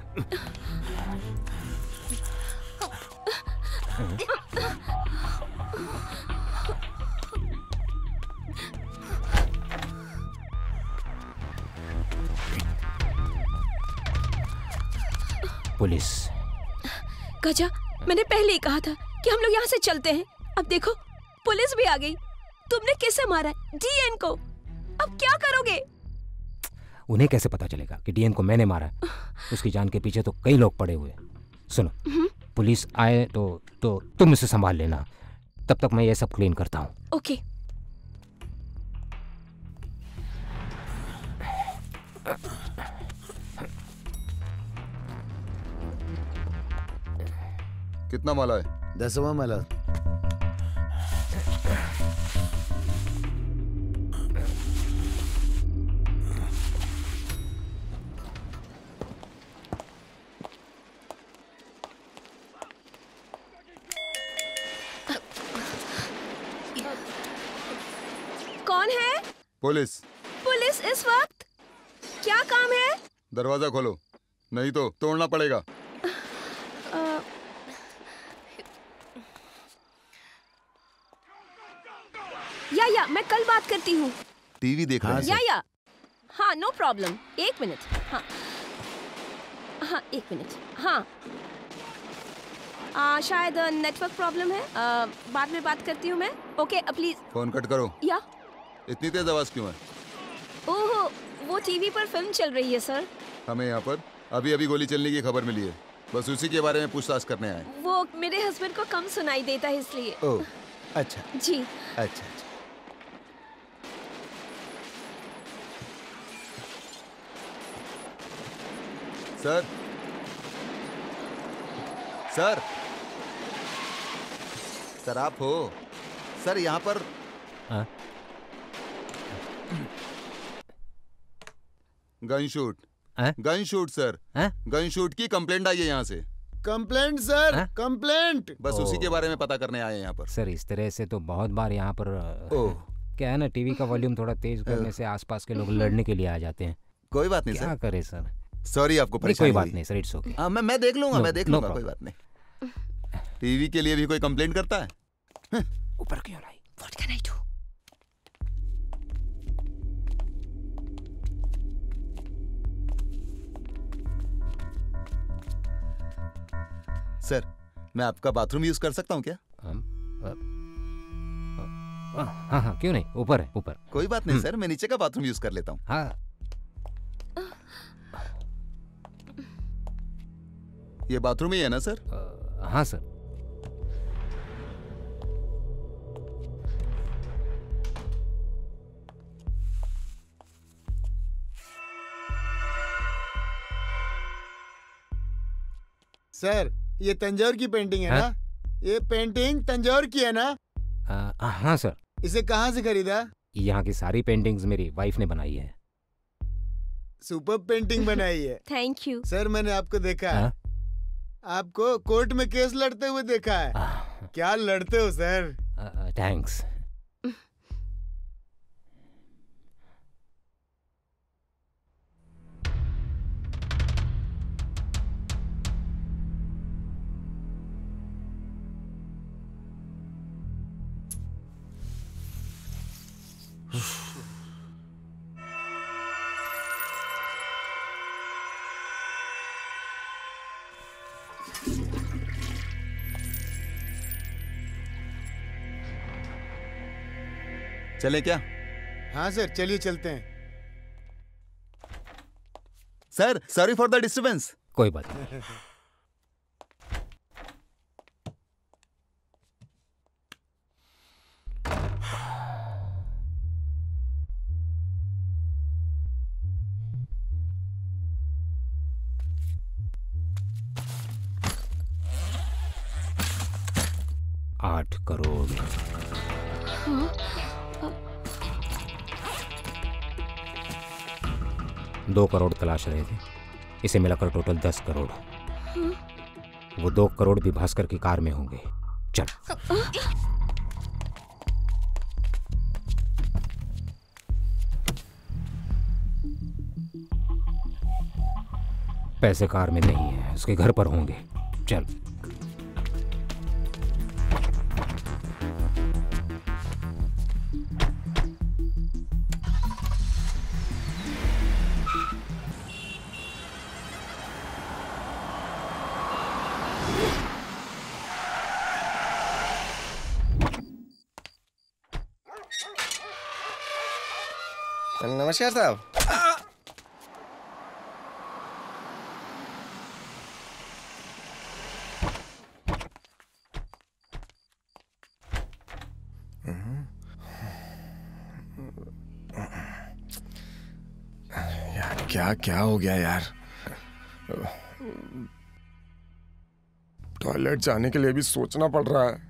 पुलिस। गजा, मैंने पहले ही कहा था कि हम लोग यहाँ से चलते हैं। अब देखो, पुलिस भी आ गई। तुमने किसे मारा है? डीएन को। अब क्या करोगे? उन्हें कैसे पता चलेगा कि डीएन को मैंने मारा है? उसकी जान के पीछे तो कई लोग पड़े हुए हैं। सुनो, पुलिस आए तो तो तुम इसे संभाल लेना, तब तक मैं ये सब क्लीन करता हूँ। ओके। कितना माला है? दसवां माला। कौन है? पुलिस। पुलिस इस वक्त? क्या काम है? दरवाजा खोलो, नहीं तो तोड़ना पड़ेगा। आ, या या मैं कल बात करती हूँ। टीवी देख रहा है। या या हाँ, नो प्रॉब्लम। एक मिनट। हाँ हाँ एक मिनट। हाँ आ, शायद नेटवर्क प्रॉब्लम है। आ, बाद में बात करती हूँ मैं। ओके, प्लीज फोन कट करो। या इतनी तेज आवाज क्यों है? ओहो, वो टीवी पर फिल्म चल रही है सर। हमें यहाँ पर अभी अभी गोली चलने की खबर मिली है, बस उसी के बारे में पूछताछ करने आए। वो मेरे हस्बैंड को कम सुनाई देता है इसलिए। ओह अच्छा जी। अच्छा अच्छा। सर सर सर आप हो? सर यहाँ पर हाँ? Gun shoot. हाँ? Gun shoot sir. हाँ? गन शूट की कंप्लेंट आई है यहाँ से। कंप्लेंट सर, हाँ? कंप्लेंट। बस उसी के बारे में पता करने आए हैं यहाँ पर। सर, इस तरह से तो बहुत बार यहाँ पर ओह क्या है ना, टीवी का वॉल्यूम थोड़ा तेज करने से आसपास के लोग लड़ने के लिए आ जाते हैं। कोई बात नहीं क्या सर। करे सर? सॉरी आपको नहीं, परेशानी कोई बात हुई। नहीं सर, इट्स ओके। हाँ मैं मैं देख लूंगा No, मैं देख no लूंगा problem. कोई बात नहीं। टीवी के लिए भी कोई कंप्लेंट करता है? ऊपर क्यों लाई? What can I do? Sir मैं आपका बाथरूम यूज कर सकता हूँ क्या? हाँ हाँ क्यों नहीं, ऊपर है ऊपर। कोई बात नहीं सर, मैं नीचे का बाथरूम यूज कर लेता हूँ। हाँ ये बाथरूम ही है ना सर? हाँ सर। सर ये तंजौर की पेंटिंग है हाँ? ना? ये पेंटिंग तंजौर की है ना? आ, हाँ सर। इसे कहाँ से खरीदा? यहाँ की सारी पेंटिंग्स मेरी वाइफ ने बनाई है। सुपर पेंटिंग बनाई है। थैंक यू सर मैंने आपको देखा है। हाँ? आपको कोर्ट में केस लड़ते हुए देखा है। क्या लड़ते हो सर? थैंक्स। चले क्या? हाँ सर चलिए चलते हैं। Sir sorry for the disturbance. कोई बात नहीं। आठ करोड़। दो करोड़ तलाश रहे थे, इसे मिलाकर टोटल दस करोड़। वो दो करोड़ भी भास्कर की कार में होंगे। चल। पैसे कार में नहीं है, उसके घर पर होंगे। चल। नमस्कार साहब। यार क्या क्या हो गया यार। टॉयलेट जाने के लिए भी सोचना पड़ रहा है।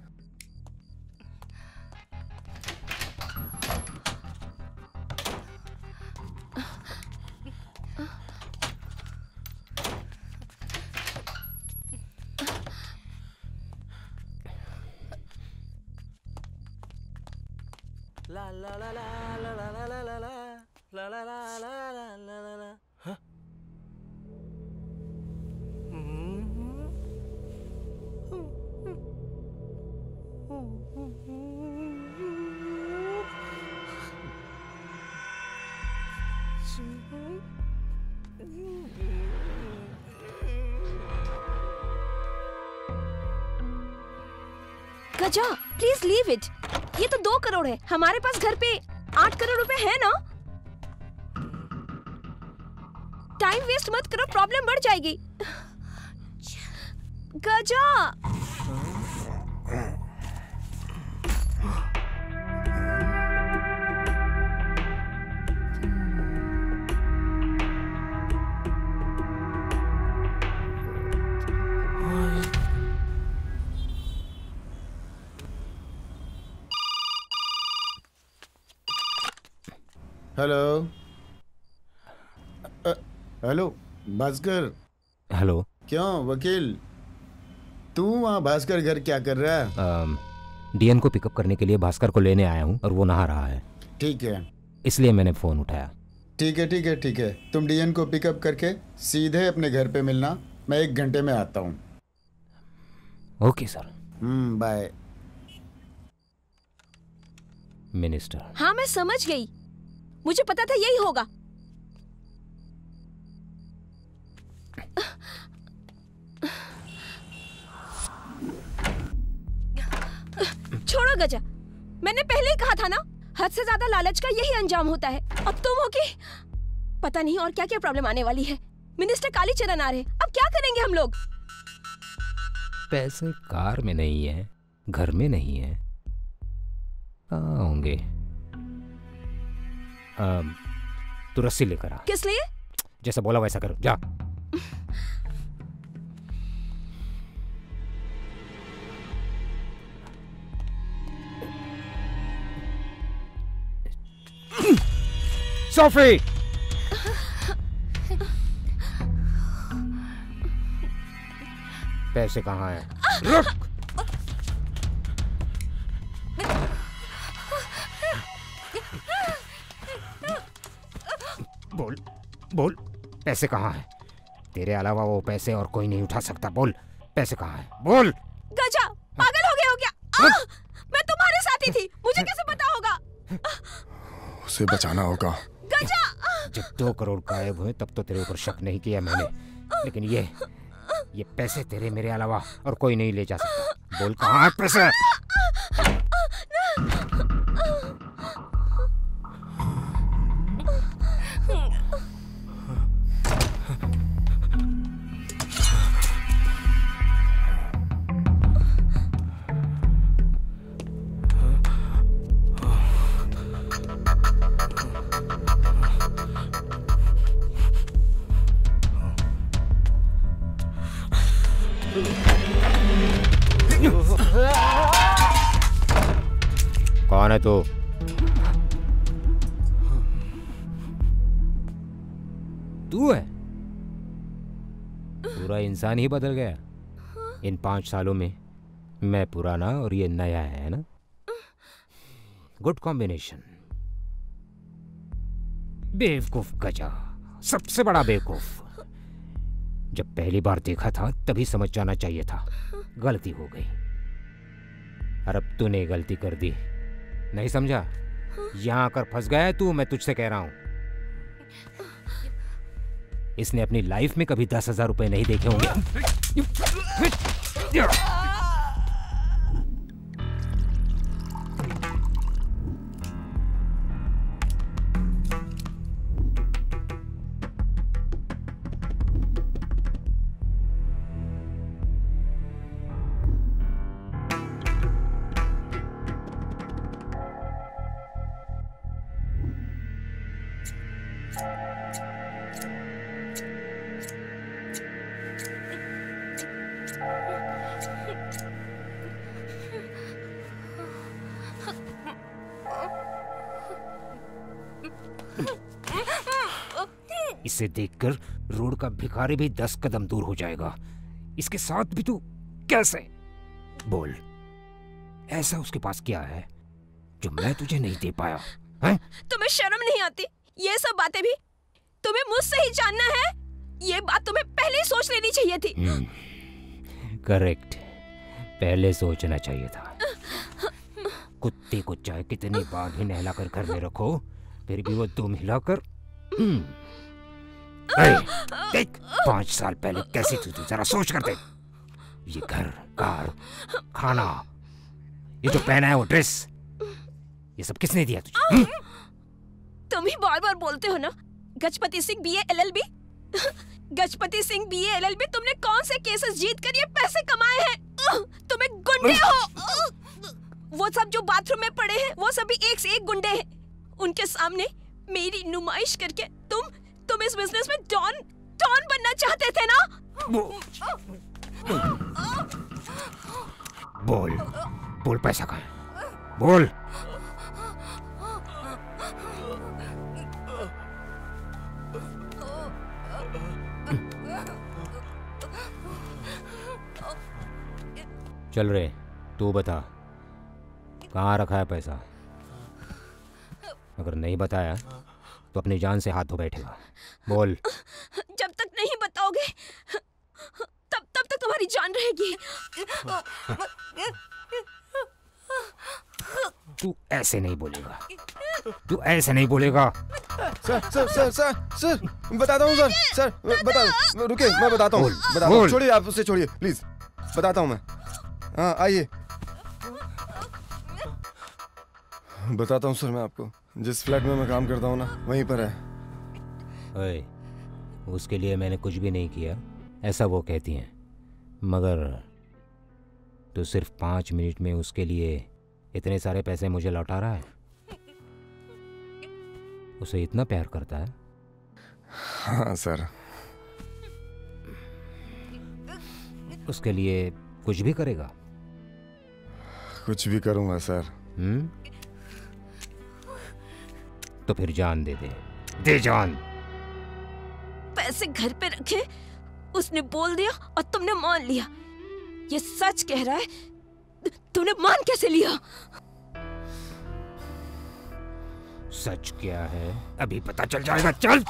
Gaja please leave it. ये तो दो करोड़ है, हमारे पास घर पे आठ करोड़ रुपए है ना। टाइम वेस्ट मत करो, प्रॉब्लम बढ़ जाएगी। Gaja hello uh, hello Bhaskar. Hello. क्यों वकील, तू वहाँ भास्कर घर क्या कर रहा है? डीएन को पिकअप करने के लिए भास्कर को लेने आया हूँ और वो नहा रहा है। ठीक है इसलिए मैंने फोन उठाया। ठीक है ठीक है ठीक है, तुम डीएन को पिकअप करके सीधे अपने घर पे मिलना, मैं एक घंटे में आता हूँ। Okay sir. Hmm bye. Minister. हाँ मैं समझ गई, मुझे पता था यही होगा। छोड़ो गजा, मैंने पहले ही कहा था ना, हद से ज्यादा लालच का यही अंजाम होता है। अब तुम हो कि पता नहीं और क्या क्या प्रॉब्लम आने वाली है। मिनिस्टर कालीचरण आ रहे हैं, अब क्या करेंगे हम लोग? पैसे कार में नहीं है, घर में नहीं है, कहाँ होंगे? आ, तू रस्सी लेकर आ। किस लिए? जैसा बोला वैसा करो, जा। सोफी! पैसे कहाँ हैं? रुक! बोल, बोल, पैसे कहाँ हैं? तेरे अलावा वो पैसे और कोई नहीं उठा सकता। बोल, पैसे कहाँ हैं? बोल। गजा, पागल हो गया हो क्या? आ, मैं तुम्हारे साथ ही थी, मुझे कैसे पता होगा? उसे बचाना होगा। गजा! जब दो करोड़ गायब हुए तब तो तेरे ऊपर शक नहीं किया मैंने, लेकिन ये ये पैसे तेरे मेरे अलावा और कोई नहीं ले जा सकता। बोल कहाँ है पैसे? कौन है तू? तू है? पूरा इंसान ही बदल गया इन पांच सालों में। मैं पुराना और ये नया है ना? Good combination. बेवकूफ गजा, सबसे बड़ा बेवकूफ। जब पहली बार देखा था तभी समझ जाना चाहिए था, गलती हो गई। और अब तूने गलती कर दी, नहीं समझा? यहां आकर फंस गया है तू, मैं तुझसे कह रहा हूं। इसने अपनी लाइफ में कभी दस हजार रुपए नहीं देखे होंगे। इसे देखकर रोड का भिखारी भी दस कदम दूर हो जाएगा। इसके साथ भी तू कैसे? बोल, ऐसा उसके पास क्या है जो मैं तुझे नहीं दे पाया? हैं? तुम्हें शर्म नहीं आती? ये सब बातें भी तुम्हें मुझसे ही जानना है? ये बात तुम्हें पहले ही सोच लेनी चाहिए थी। करेक्ट, पहले सोचना चाहिए था। कुत्ते को चाहे कितनी बार भी नहलाकर घर में रखो, फिर भी वो दुम हिलाकर। देख, पांच साल पहले कैसी थी तू, जरा सोच कर देख। ये घर, कार, खाना, ये जो पहना है वो ड्रेस, ये सब किसने दिया तुझे? तुम ही बार बार बोलते हो ना, Gajapati Singh B A L L B. Gajapati Singh B A L L B, तुमने कौन से केसेस जीत कर ये पैसे कमाए हैं? तुम एक गुंडे हो। वो सब जो बाथरूम में पड़े हैं वो सभी एक से एक गुंडे हैं। उनके सामने मेरी नुमाइश करके तुम तुम इस बिजनेस में डॉन डॉन बनना चाहते थे ना? बोल, बोल पैसा कहाँ है? बोल। चल रे, तू बता कहाँ रखा है पैसा? अगर नहीं बताया तो अपनी जान से हाथ धो बैठेगा। बोल। जब तक नहीं बताओगे तब तब तक तुम्हारी जान रहेगी। तू ऐसे नहीं बोलेगा, तू ऐसे नहीं बोलेगा। Sir sir sir sir sir बताता हूँ सर सर बता रुके, मैं बताता हूँ बताता हूँ। छोड़िए, आप उससे छोड़िए प्लीज, बताता हूँ मैं। हाँ आइए, बताता हूँ सर मैं आपको। जिस फ्लैट में मैं काम करता हूँ ना, वहीं पर है। ओए, उसके लिए मैंने कुछ भी नहीं किया, ऐसा वो कहती हैं। मगर तो सिर्फ पाँच मिनट में उसके लिए इतने सारे पैसे मुझे लौटा रहा है। उसे इतना प्यार करता है? हाँ सर। उसके लिए कुछ भी करेगा? कुछ भी करूँगा सर। हम्म? तो फिर जान दे दे, दे जान। पैसे घर पे रखे, उसने बोल दिया और तुमने मान लिया। ये सच कह रहा है, तुमने मान कैसे लिया? सच क्या है अभी पता चल जाएगा। चल।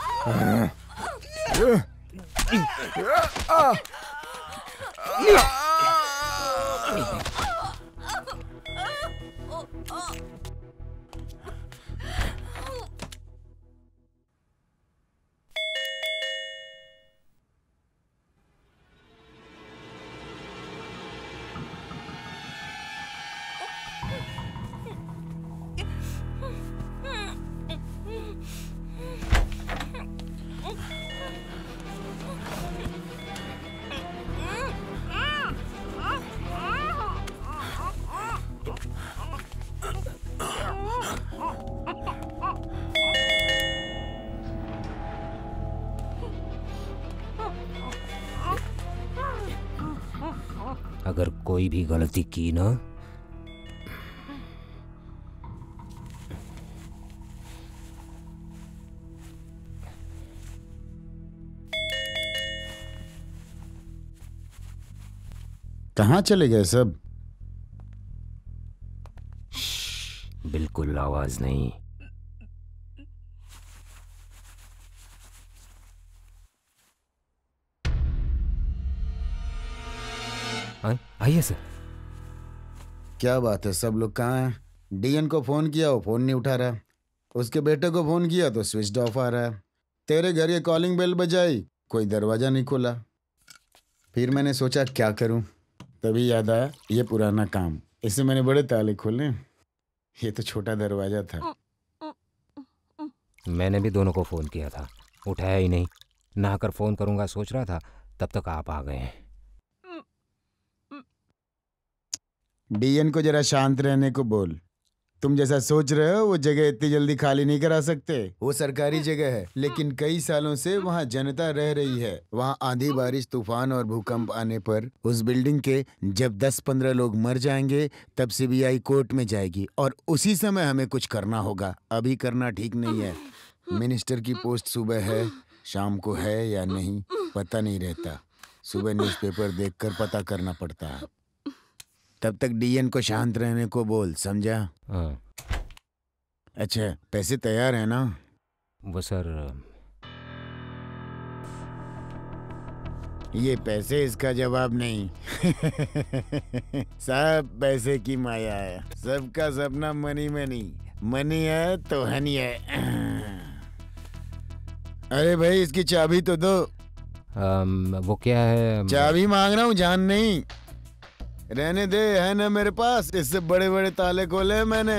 अगर कोई भी गलती की ना कहाँ चले गए सब? बिल्कुल आवाज नहीं। आइए सर। क्या बात है, सब लोग कहाँ हैं? डीएन को फोन किया, वो फोन नहीं उठा रहा। उसके बेटे को फोन किया तो स्विच ऑफ आ रहा है। तेरे घर ये कॉलिंग बेल बजाई, कोई दरवाजा नहीं खोला। फिर मैंने सोचा क्या करूं, तभी याद आया ये पुराना काम, इससे मैंने बड़े ताले खोले। ये तो छोटा दरवाजा था। मैंने भी दोनों को फोन किया था, उठाया ही नहीं। नहाकर फोन करूंगा सोच रहा था, तब तक आप आ गए। डीएन को जरा शांत रहने को बोल। तुम जैसा सोच रहे हो वो जगह इतनी जल्दी खाली नहीं करा सकते। वो सरकारी जगह है, लेकिन कई सालों से वहाँ जनता रह रही है। वहाँ आंधी बारिश तूफान और भूकंप आने पर उस बिल्डिंग के जब दस पंद्रह लोग मर जाएंगे तब सीबीआई कोर्ट में जाएगी और उसी समय हमें कुछ करना होगा। अभी करना ठीक नहीं है। मिनिस्टर की पोस्ट सुबह है, शाम को है या नहीं पता नहीं रहता। सुबह न्यूज़पेपर देखकर पता करना पड़ता है। तब तक डीएन को शांत रहने को बोल, समझा? हाँ। अच्छा, पैसे तैयार है ना? वो सर, ये पैसे इसका जवाब नहीं। सब पैसे की माया है। सबका सपना मनी मनी मनी है तो हनी है। अरे भाई इसकी चाबी तो दो। आम, वो क्या है? चाबी मांग रहा हूँ, जान नहीं। रहने दे, है ना मेरे पास। इससे बड़े बड़े ताले खोले हैं मैंने।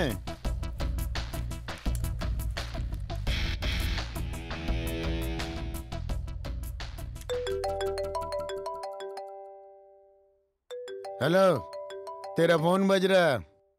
हेलो, तेरा फोन बज रहा।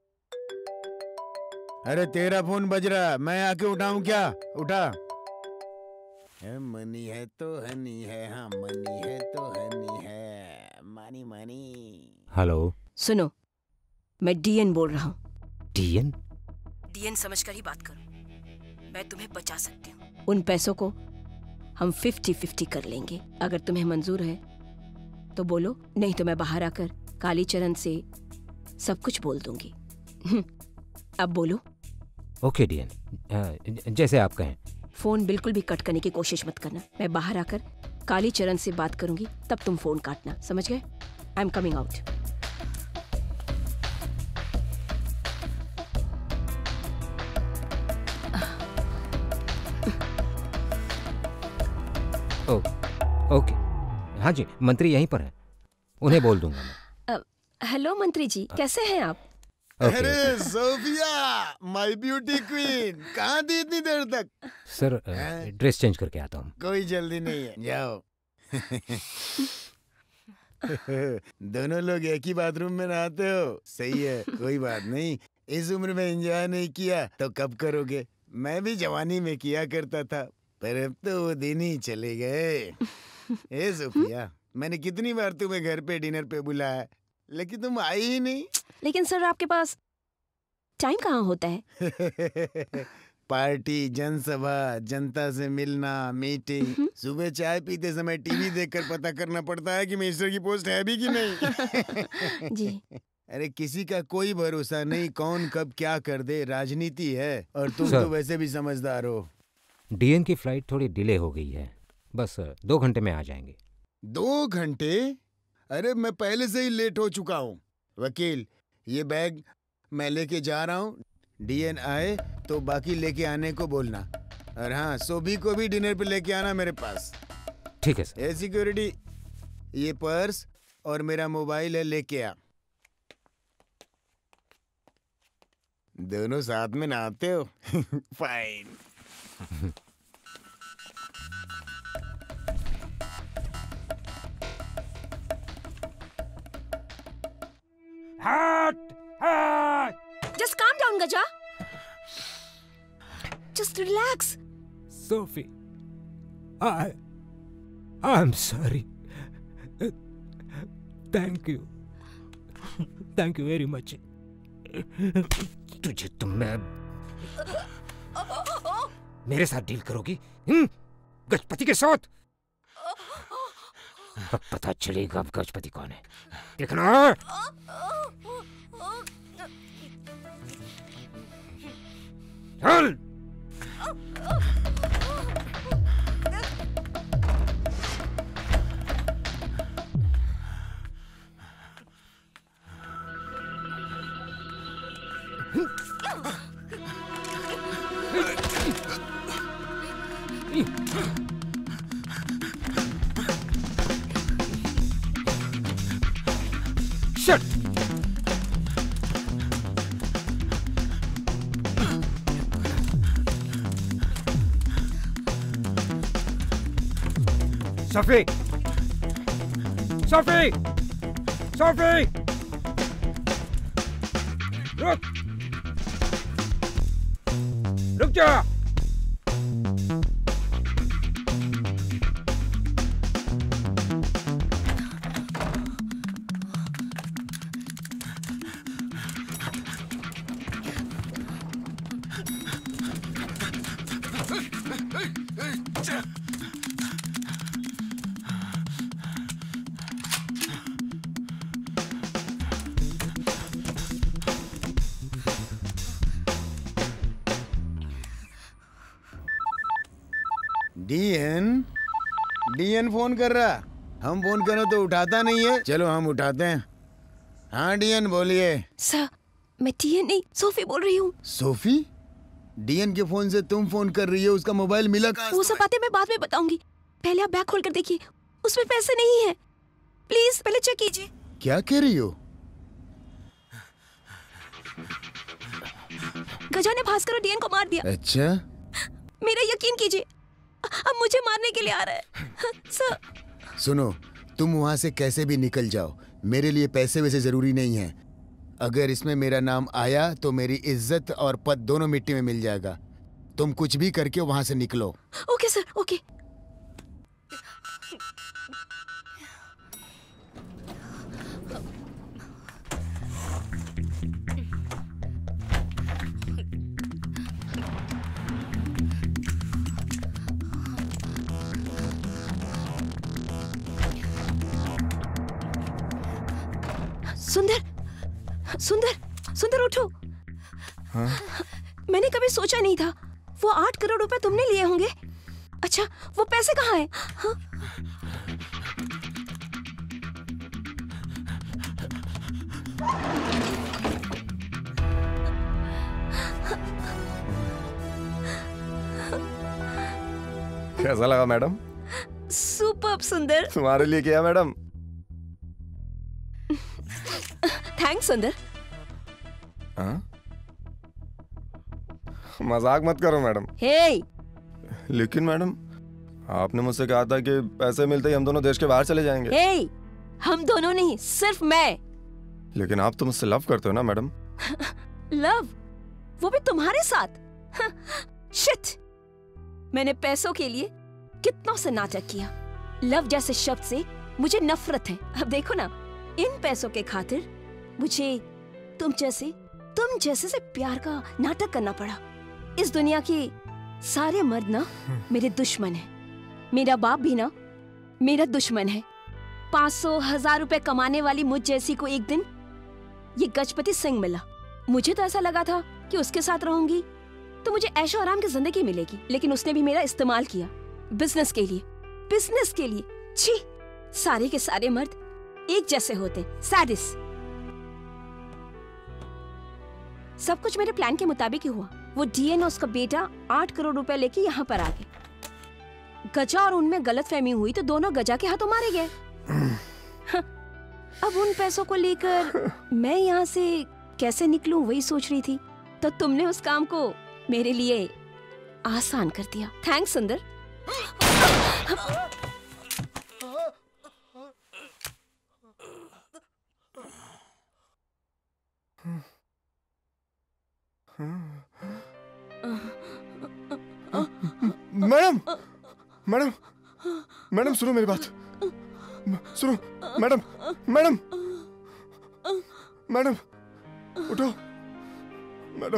अरे तेरा फोन बज रहा, मैं आके उठाऊं क्या? उठा। है मनी है तो हनी है, हाँ मनी है तो हनी है, मनी मनी। हेलो, सुनो, मैं डीएन बोल रहा हूँ। डीएन? डीएन समझकर ही बात करो। मैं तुम्हें बचा सकती हूँ। उन पैसों को हम फिफ्टी फिफ्टी कर लेंगे। अगर तुम्हें मंजूर है तो बोलो, नहीं तो मैं बाहर आकर कालीचरण से सब कुछ बोल दूंगी। अब बोलो। ओके डीएन, जैसे आप कहें। फोन बिल्कुल भी कट करने की कोशिश मत करना। मैं बाहर आकर कालीचरण से बात करूंगी, तब तुम फोन काटना, समझ गए? I am coming out. Oh, okay. हाँ जी, मंत्री यहीं पर हैं, उन्हें बोल दूंगा मैं। हेलो मंत्री जी, कैसे हैं आप? ओके, अरे okay. Sophia, my beauty queen, कहाँ थी इतनी देर तक? सर, ड्रेस चेंज करके आता हूँ। कोई जल्दी नहीं है, जाओ। दोनों लोग एक ही बाथरूम में नहाते हो, सही है, कोई बात नहीं। इस उम्र में एंजॉय नहीं किया तो कब करोगे? मैं भी जवानी में किया करता था, पर अब तो वो दिन ही चले गए। ए सोफिया, मैंने कितनी बार तुम्हें घर पे डिनर पे बुलाया, लेकिन तुम आई ही नहीं। लेकिन सर आपके पास टाइम कहाँ होता है? पार्टी, जनसभा, जनता से मिलना, मीटिंग। सुबह चाय पीते समय टीवी देखकर पता करना पड़ता है कि मिनिस्टर की पोस्ट है भी कि नहीं। जी। अरे किसी का कोई भरोसा नहीं, कौन कब क्या कर दे, राजनीति है। और तुम सर। तो वैसे भी समझदार हो। डीएन की फ्लाइट थोड़ी डिले हो गई है, बस दो घंटे में आ जाएंगे। दो घंटे? अरे मैं पहले से ही लेट हो चुका हूँ। वकील, ये बैग मैं लेके जा रहा हूँ। डीएन आए तो बाकी लेके आने को बोलना। और हाँ, सोभी को भी डिनर पे लेके आना मेरे पास। ठीक है सर। ए सिक्योरिटी, ये पर्स और मेरा मोबाइल है, लेके आ। दोनों साथ में नहाते हो? फाइन। हट! हट! Just calm down, Gaja. Just relax. Sophie, I, I'm sorry. Thank you. Thank you very much. तुझे तो मैं मेरे साथ डील करोगी? हम्म? गजपति के साथ? अब पता चलेगा अब गजपति कौन है। देखना। चल। Shut. Sophie! Sophie! Sophie! रुक! रुक जा! डीएन डीएन फोन कर रहा। हम फोन करें तो उठाता नहीं है। चलो हम उठाते हैं। हाँ डीएन बोलिए। सर, मैं डीएन नहीं, सोफी बोल रही हूँ। सोफी? डीएन के फोन से तुम फोन कर रही हो, उसका मोबाइल मिला कहाँ? वो सब बातें मैं बाद में बताऊंगी, पहले आप बैग खोल कर देखिए, उसमें पैसे नहीं है। प्लीज पहले चेक कीजिए। क्या कह रही हो? गजा ने भास्कर और डीएन को मार दिया। अच्छा, मेरा यकीन कीजिए, अब मुझे मारने के लिए आ रहा है। सर सुनो, तुम वहां से कैसे भी निकल जाओ, मेरे लिए पैसे वैसे जरूरी नहीं है। अगर इसमें मेरा नाम आया तो मेरी इज्जत और पद दोनों मिट्टी में मिल जाएगा। तुम कुछ भी करके वहां से निकलो। Okay sir, okay. सुंदर, सुंदर, सुंदर उठो। हाँ? मैंने कभी सोचा नहीं था वो आठ करोड़ रुपए तुमने लिए होंगे। अच्छा, वो पैसे कहाँ हैं? हाँ? कैसा लगा मैडम? सुपर्ब सुंदर। तुम्हारे लिए किया मैडम। थैंक्स सुंदर। हाँ? मजाक मत करो मैडम। हे, लेकिन मैडम, आपने मुझसे कहा था कि पैसे मिलते ही हम दोनों देश के बाहर चले जाएंगे। हे, हम दोनों नहीं, सिर्फ मैं। लेकिन आप तो मुझसे लव करते हो ना मैडम? लव? वो भी तुम्हारे साथ? शिट! मैंने पैसों के लिए कितनों से नाटक किया। लव जैसे शब्द से मुझे नफरत है। अब देखो ना, इन पैसों के खातिर मुझे तुम जैसे तुम जैसे से प्यार का नाटक करना पड़ा। इस दुनिया के सारे मर्द ना मेरे दुश्मन हैं। मेरा बाप भी ना मेरा दुश्मन है। पाँच सौ हजार रुपए कमाने वाली मुझ जैसी को एक दिन ये गजपति सिंह मिला। मुझे तो ऐसा लगा था कि उसके साथ रहूंगी तो मुझे ऐशो आराम की जिंदगी मिलेगी, लेकिन उसने भी मेरा इस्तेमाल किया बिजनेस के लिए। बिजनेस के लिए छी, सारे के सारे मर्द एक जैसे होते। सैडिस। सब कुछ मेरे प्लान के मुताबिक ही हुआ। वो डीएन और उसका बेटा आठ करोड़ रुपए लेके यहाँ पर आ गए। गजा और उनमें गलतफहमी हुई तो दोनों गजा के हाथों मारे गए। अब उन पैसों को लेकर मैं यहाँ से कैसे निकलूं वही सोच रही थी, तो तुमने उस काम को मेरे लिए आसान कर दिया। थैंक्स सुंदर। मैडम मैडम मैडम सुनो मेरी बात। सुनो मैडम मैडम मैडम उठो मैडम।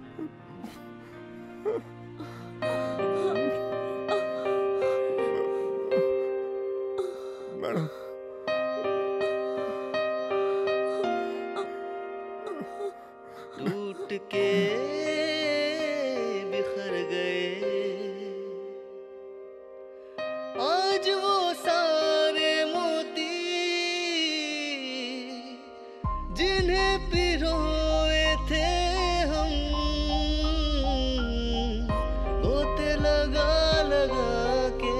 मैडम टूट के बिखर गए आज वो सारे मोती जिन्हें पिरोए थे हम, गोते लगा लगा के।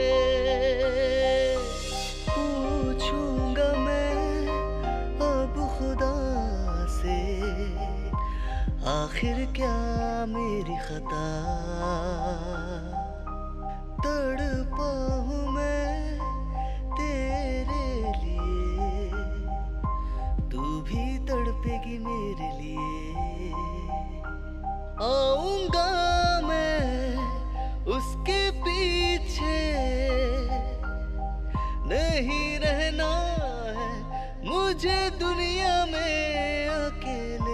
पूछूंगा मैं अब खुदा से आखिर क्या मेरी खता, तड़पा हूँ मैं तेरे लिए, तू भी तड़पेगी मेरे लिए। आऊंगा मैं उसके पीछे, नहीं रहना है मुझे दुनिया में अकेले।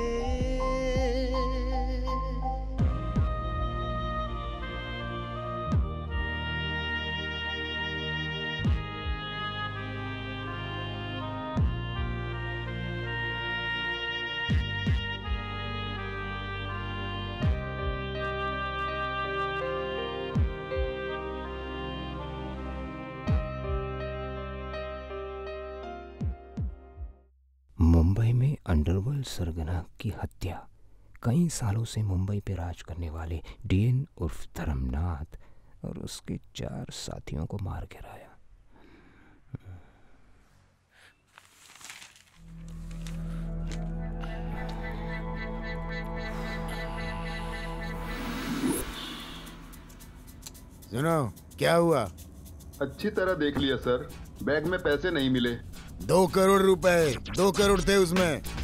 मुंबई में अंडरवर्ल्ड सरगना की हत्या। कई सालों से मुंबई पे राज करने वाले डीएन उर्फ धर्मनाथ और उसके चार साथियों को मार गिराया। सुनो क्या हुआ? अच्छी तरह देख लिया सर, बैग में पैसे नहीं मिले। दो करोड़ रुपए, दो करोड़ थे उसमें।